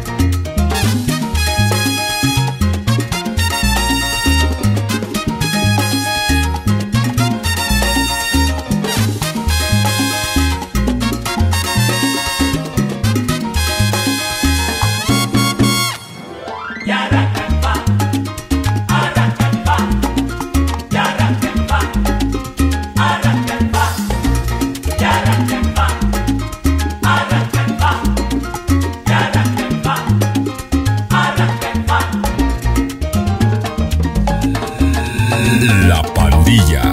Speaker 7: Yarraquempa, arraquempa, yarraquempa, arraquempa, yarraquempa, arraquempa, yarraquempa, arraquempa.
Speaker 1: La pandilla.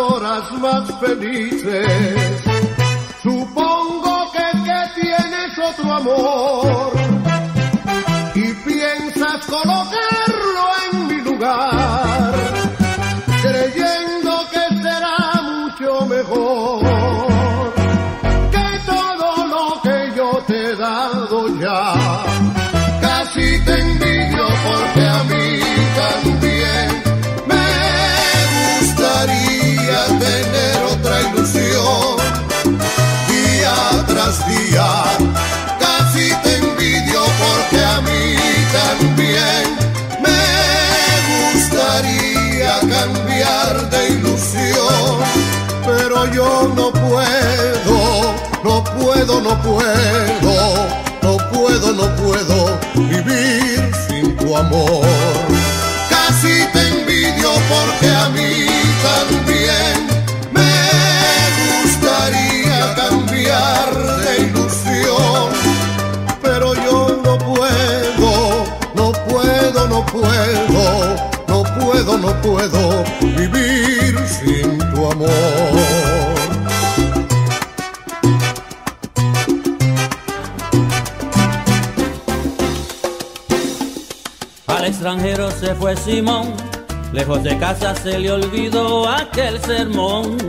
Speaker 2: horas más felices. Supongo que tienes otro amor y piensas colocarlo en mi lugar, creyendo que será mucho mejor que todo lo que yo te he dado ya. Casi te envidio porque a mí también me gustaría tener otra ilusión día tras día. Casi te envidio porque a mí también me gustaría cambiar de ilusión, pero yo no puedo, no puedo, no puedo, no puedo, no puedo vivir sin tu amor. Casi te envidio porque a mí también me gustaría cambiar de ilusión, pero yo no puedo, no puedo, no puedo, no puedo, no puedo vivir sin tu amor.
Speaker 5: Al extranjero se fue Simón, lejos de casa se le olvidó aquel sermón.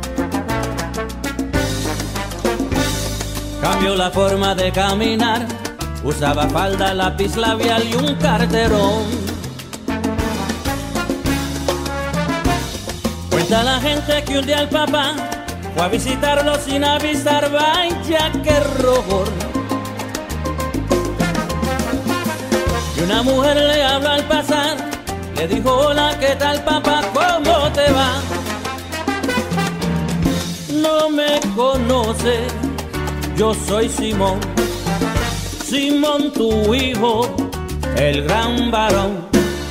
Speaker 5: Cambió la forma de caminar, usaba falda, lápiz labial y un carterón. Cuenta la gente que un día el papá fue a visitarlo sin avisar, vaya qué horror. Y una mujer le habló al pasar, le dijo: hola, ¿qué tal papá? ¿Cómo te va? No me conoce, yo soy Simón, Simón tu hijo, el gran varón.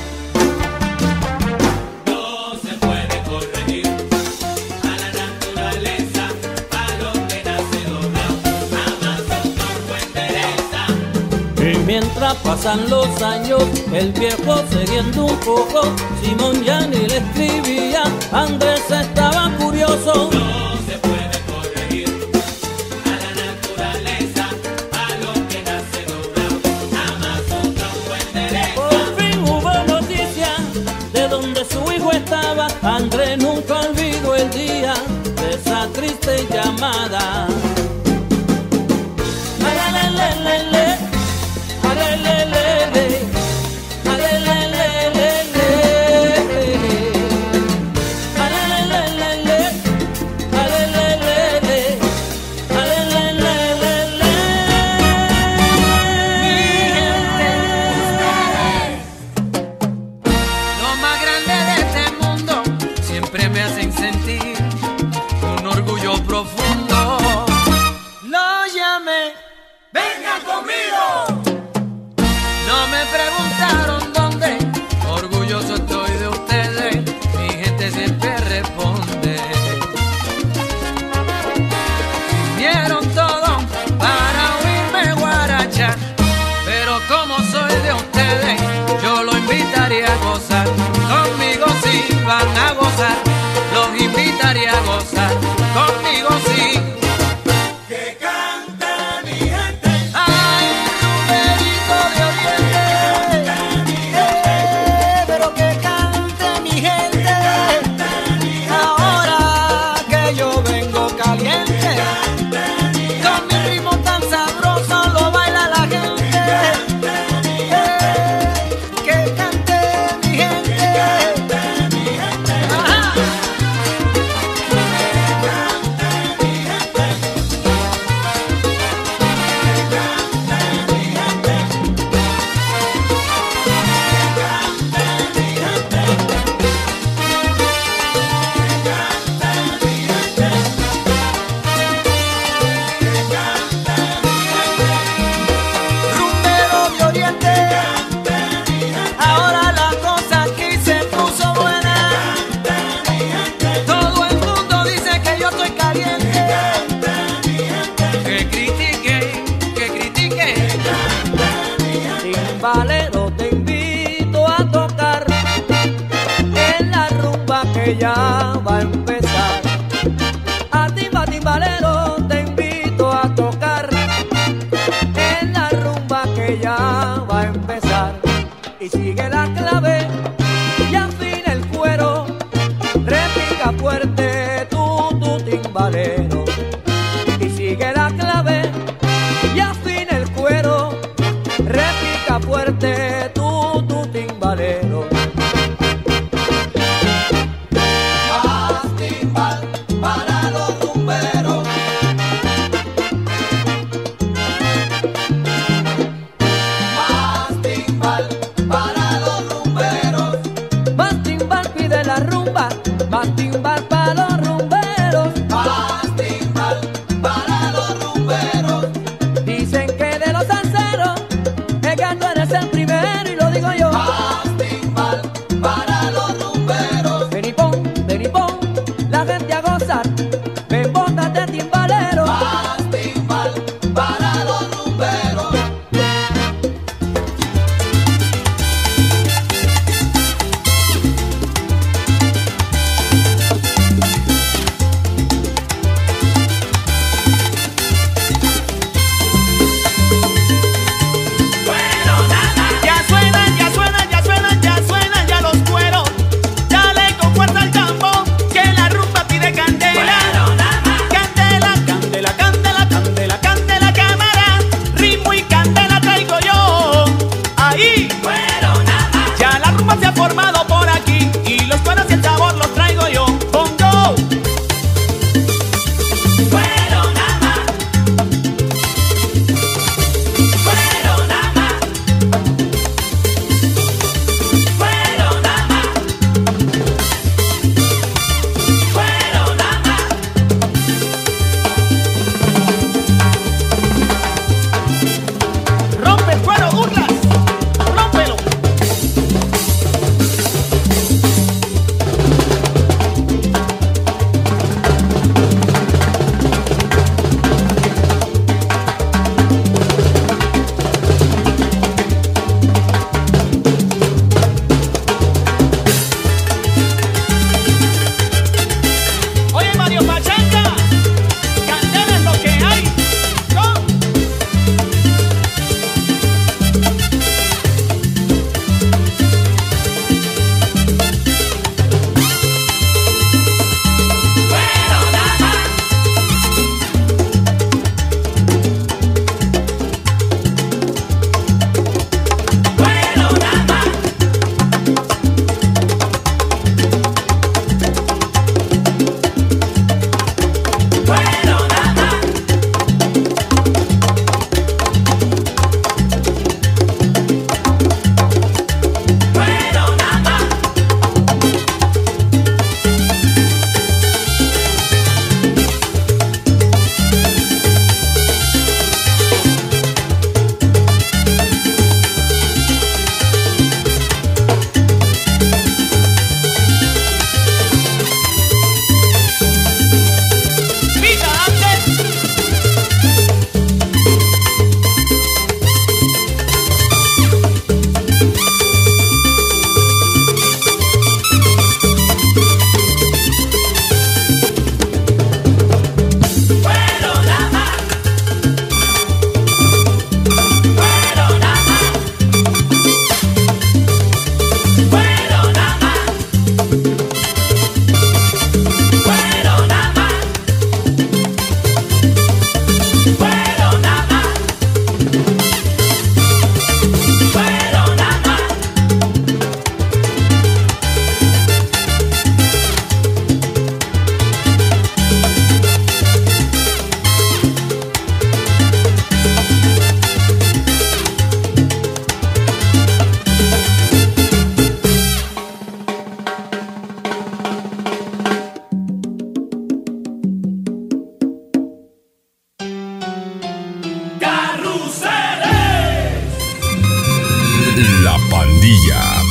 Speaker 7: No se puede corregir a la naturaleza, a lo que nace doblado, jamás otro endereza.
Speaker 5: Y mientras pasan los años, el viejo cediendo un poco, Simón ya ni le escribía, Andrés estaba furioso.
Speaker 7: No se puede corregir a la naturaleza, a lo que nace doblado, jamás otro endereza.
Speaker 5: Por fin hubo noticia de donde su hijo estaba, Andrés nunca olvidó el día de esa triste llamada. Alelelele, alelelele, alelelele, alelelele, alelelele, alelelele.
Speaker 22: Lo más grande de este mundo siempre me hacen sentir un orgullo profundo. Lo llamé, venga conmigo. No me preguntaron dónde, orgulloso estoy de ustedes, mi gente siempre responde. Vinieron todos para oírme guaracha, pero como soy de ustedes, yo lo invitaría a gozar. Conmigo sí van a gozar, los invitaría a gozar. Conmigo sí.
Speaker 7: Que cante mi gente.
Speaker 22: Ay, Ruberito de Oriente, pero que cante mi gente. Ahora que yo vengo caliente, con mi ritmo tan sabroso lo baila la gente. Que cante mi gente. Ajá. Rumbero de Oriente, ahora la cosa aquí se puso buena. Todo el mundo dice que yo estoy caliente. Que critique.
Speaker 5: Timbalero, te invito a tocar en la rumba que ya va a empezar.
Speaker 3: que ya va a empezar. Y sigue la clave y afina el cuero, repica fuerte tu timbalero. Y sigue la clave y afina el cuero, repica fuerte tu timbalero.
Speaker 9: Más timbal para los rumberos. Más timbal para los rumberos.
Speaker 3: Más timbal pide la rumba, más timbal para los rumberos.
Speaker 9: Más timbal para los rumberos.
Speaker 3: Dicen que de los salseros, el gato eres el primero y lo digo yo.
Speaker 9: Más timbal para los rumberos.
Speaker 3: Ven y pon la gente a gozar, ven botas de timbalero.
Speaker 9: Más timbal para los rumberos.
Speaker 6: Ya suenan, ya suenan, ya suenan, ya suenan ya los cueros. Dale con fuerza al tambor, que la rumba pide candela. Candela, candela, candela, candela, candela, cámara. Ritmo y candela traigo yo. Ahí. Ya la rumba se ha formado por aquí y los cueros y el sabor los traigo yo. Bongo. Rompe el cuero, Douglas. Rómpelo. Oye, Mario Pachanga, candela es lo que hay. ¡Go! Vida antes.
Speaker 1: La Pandilla.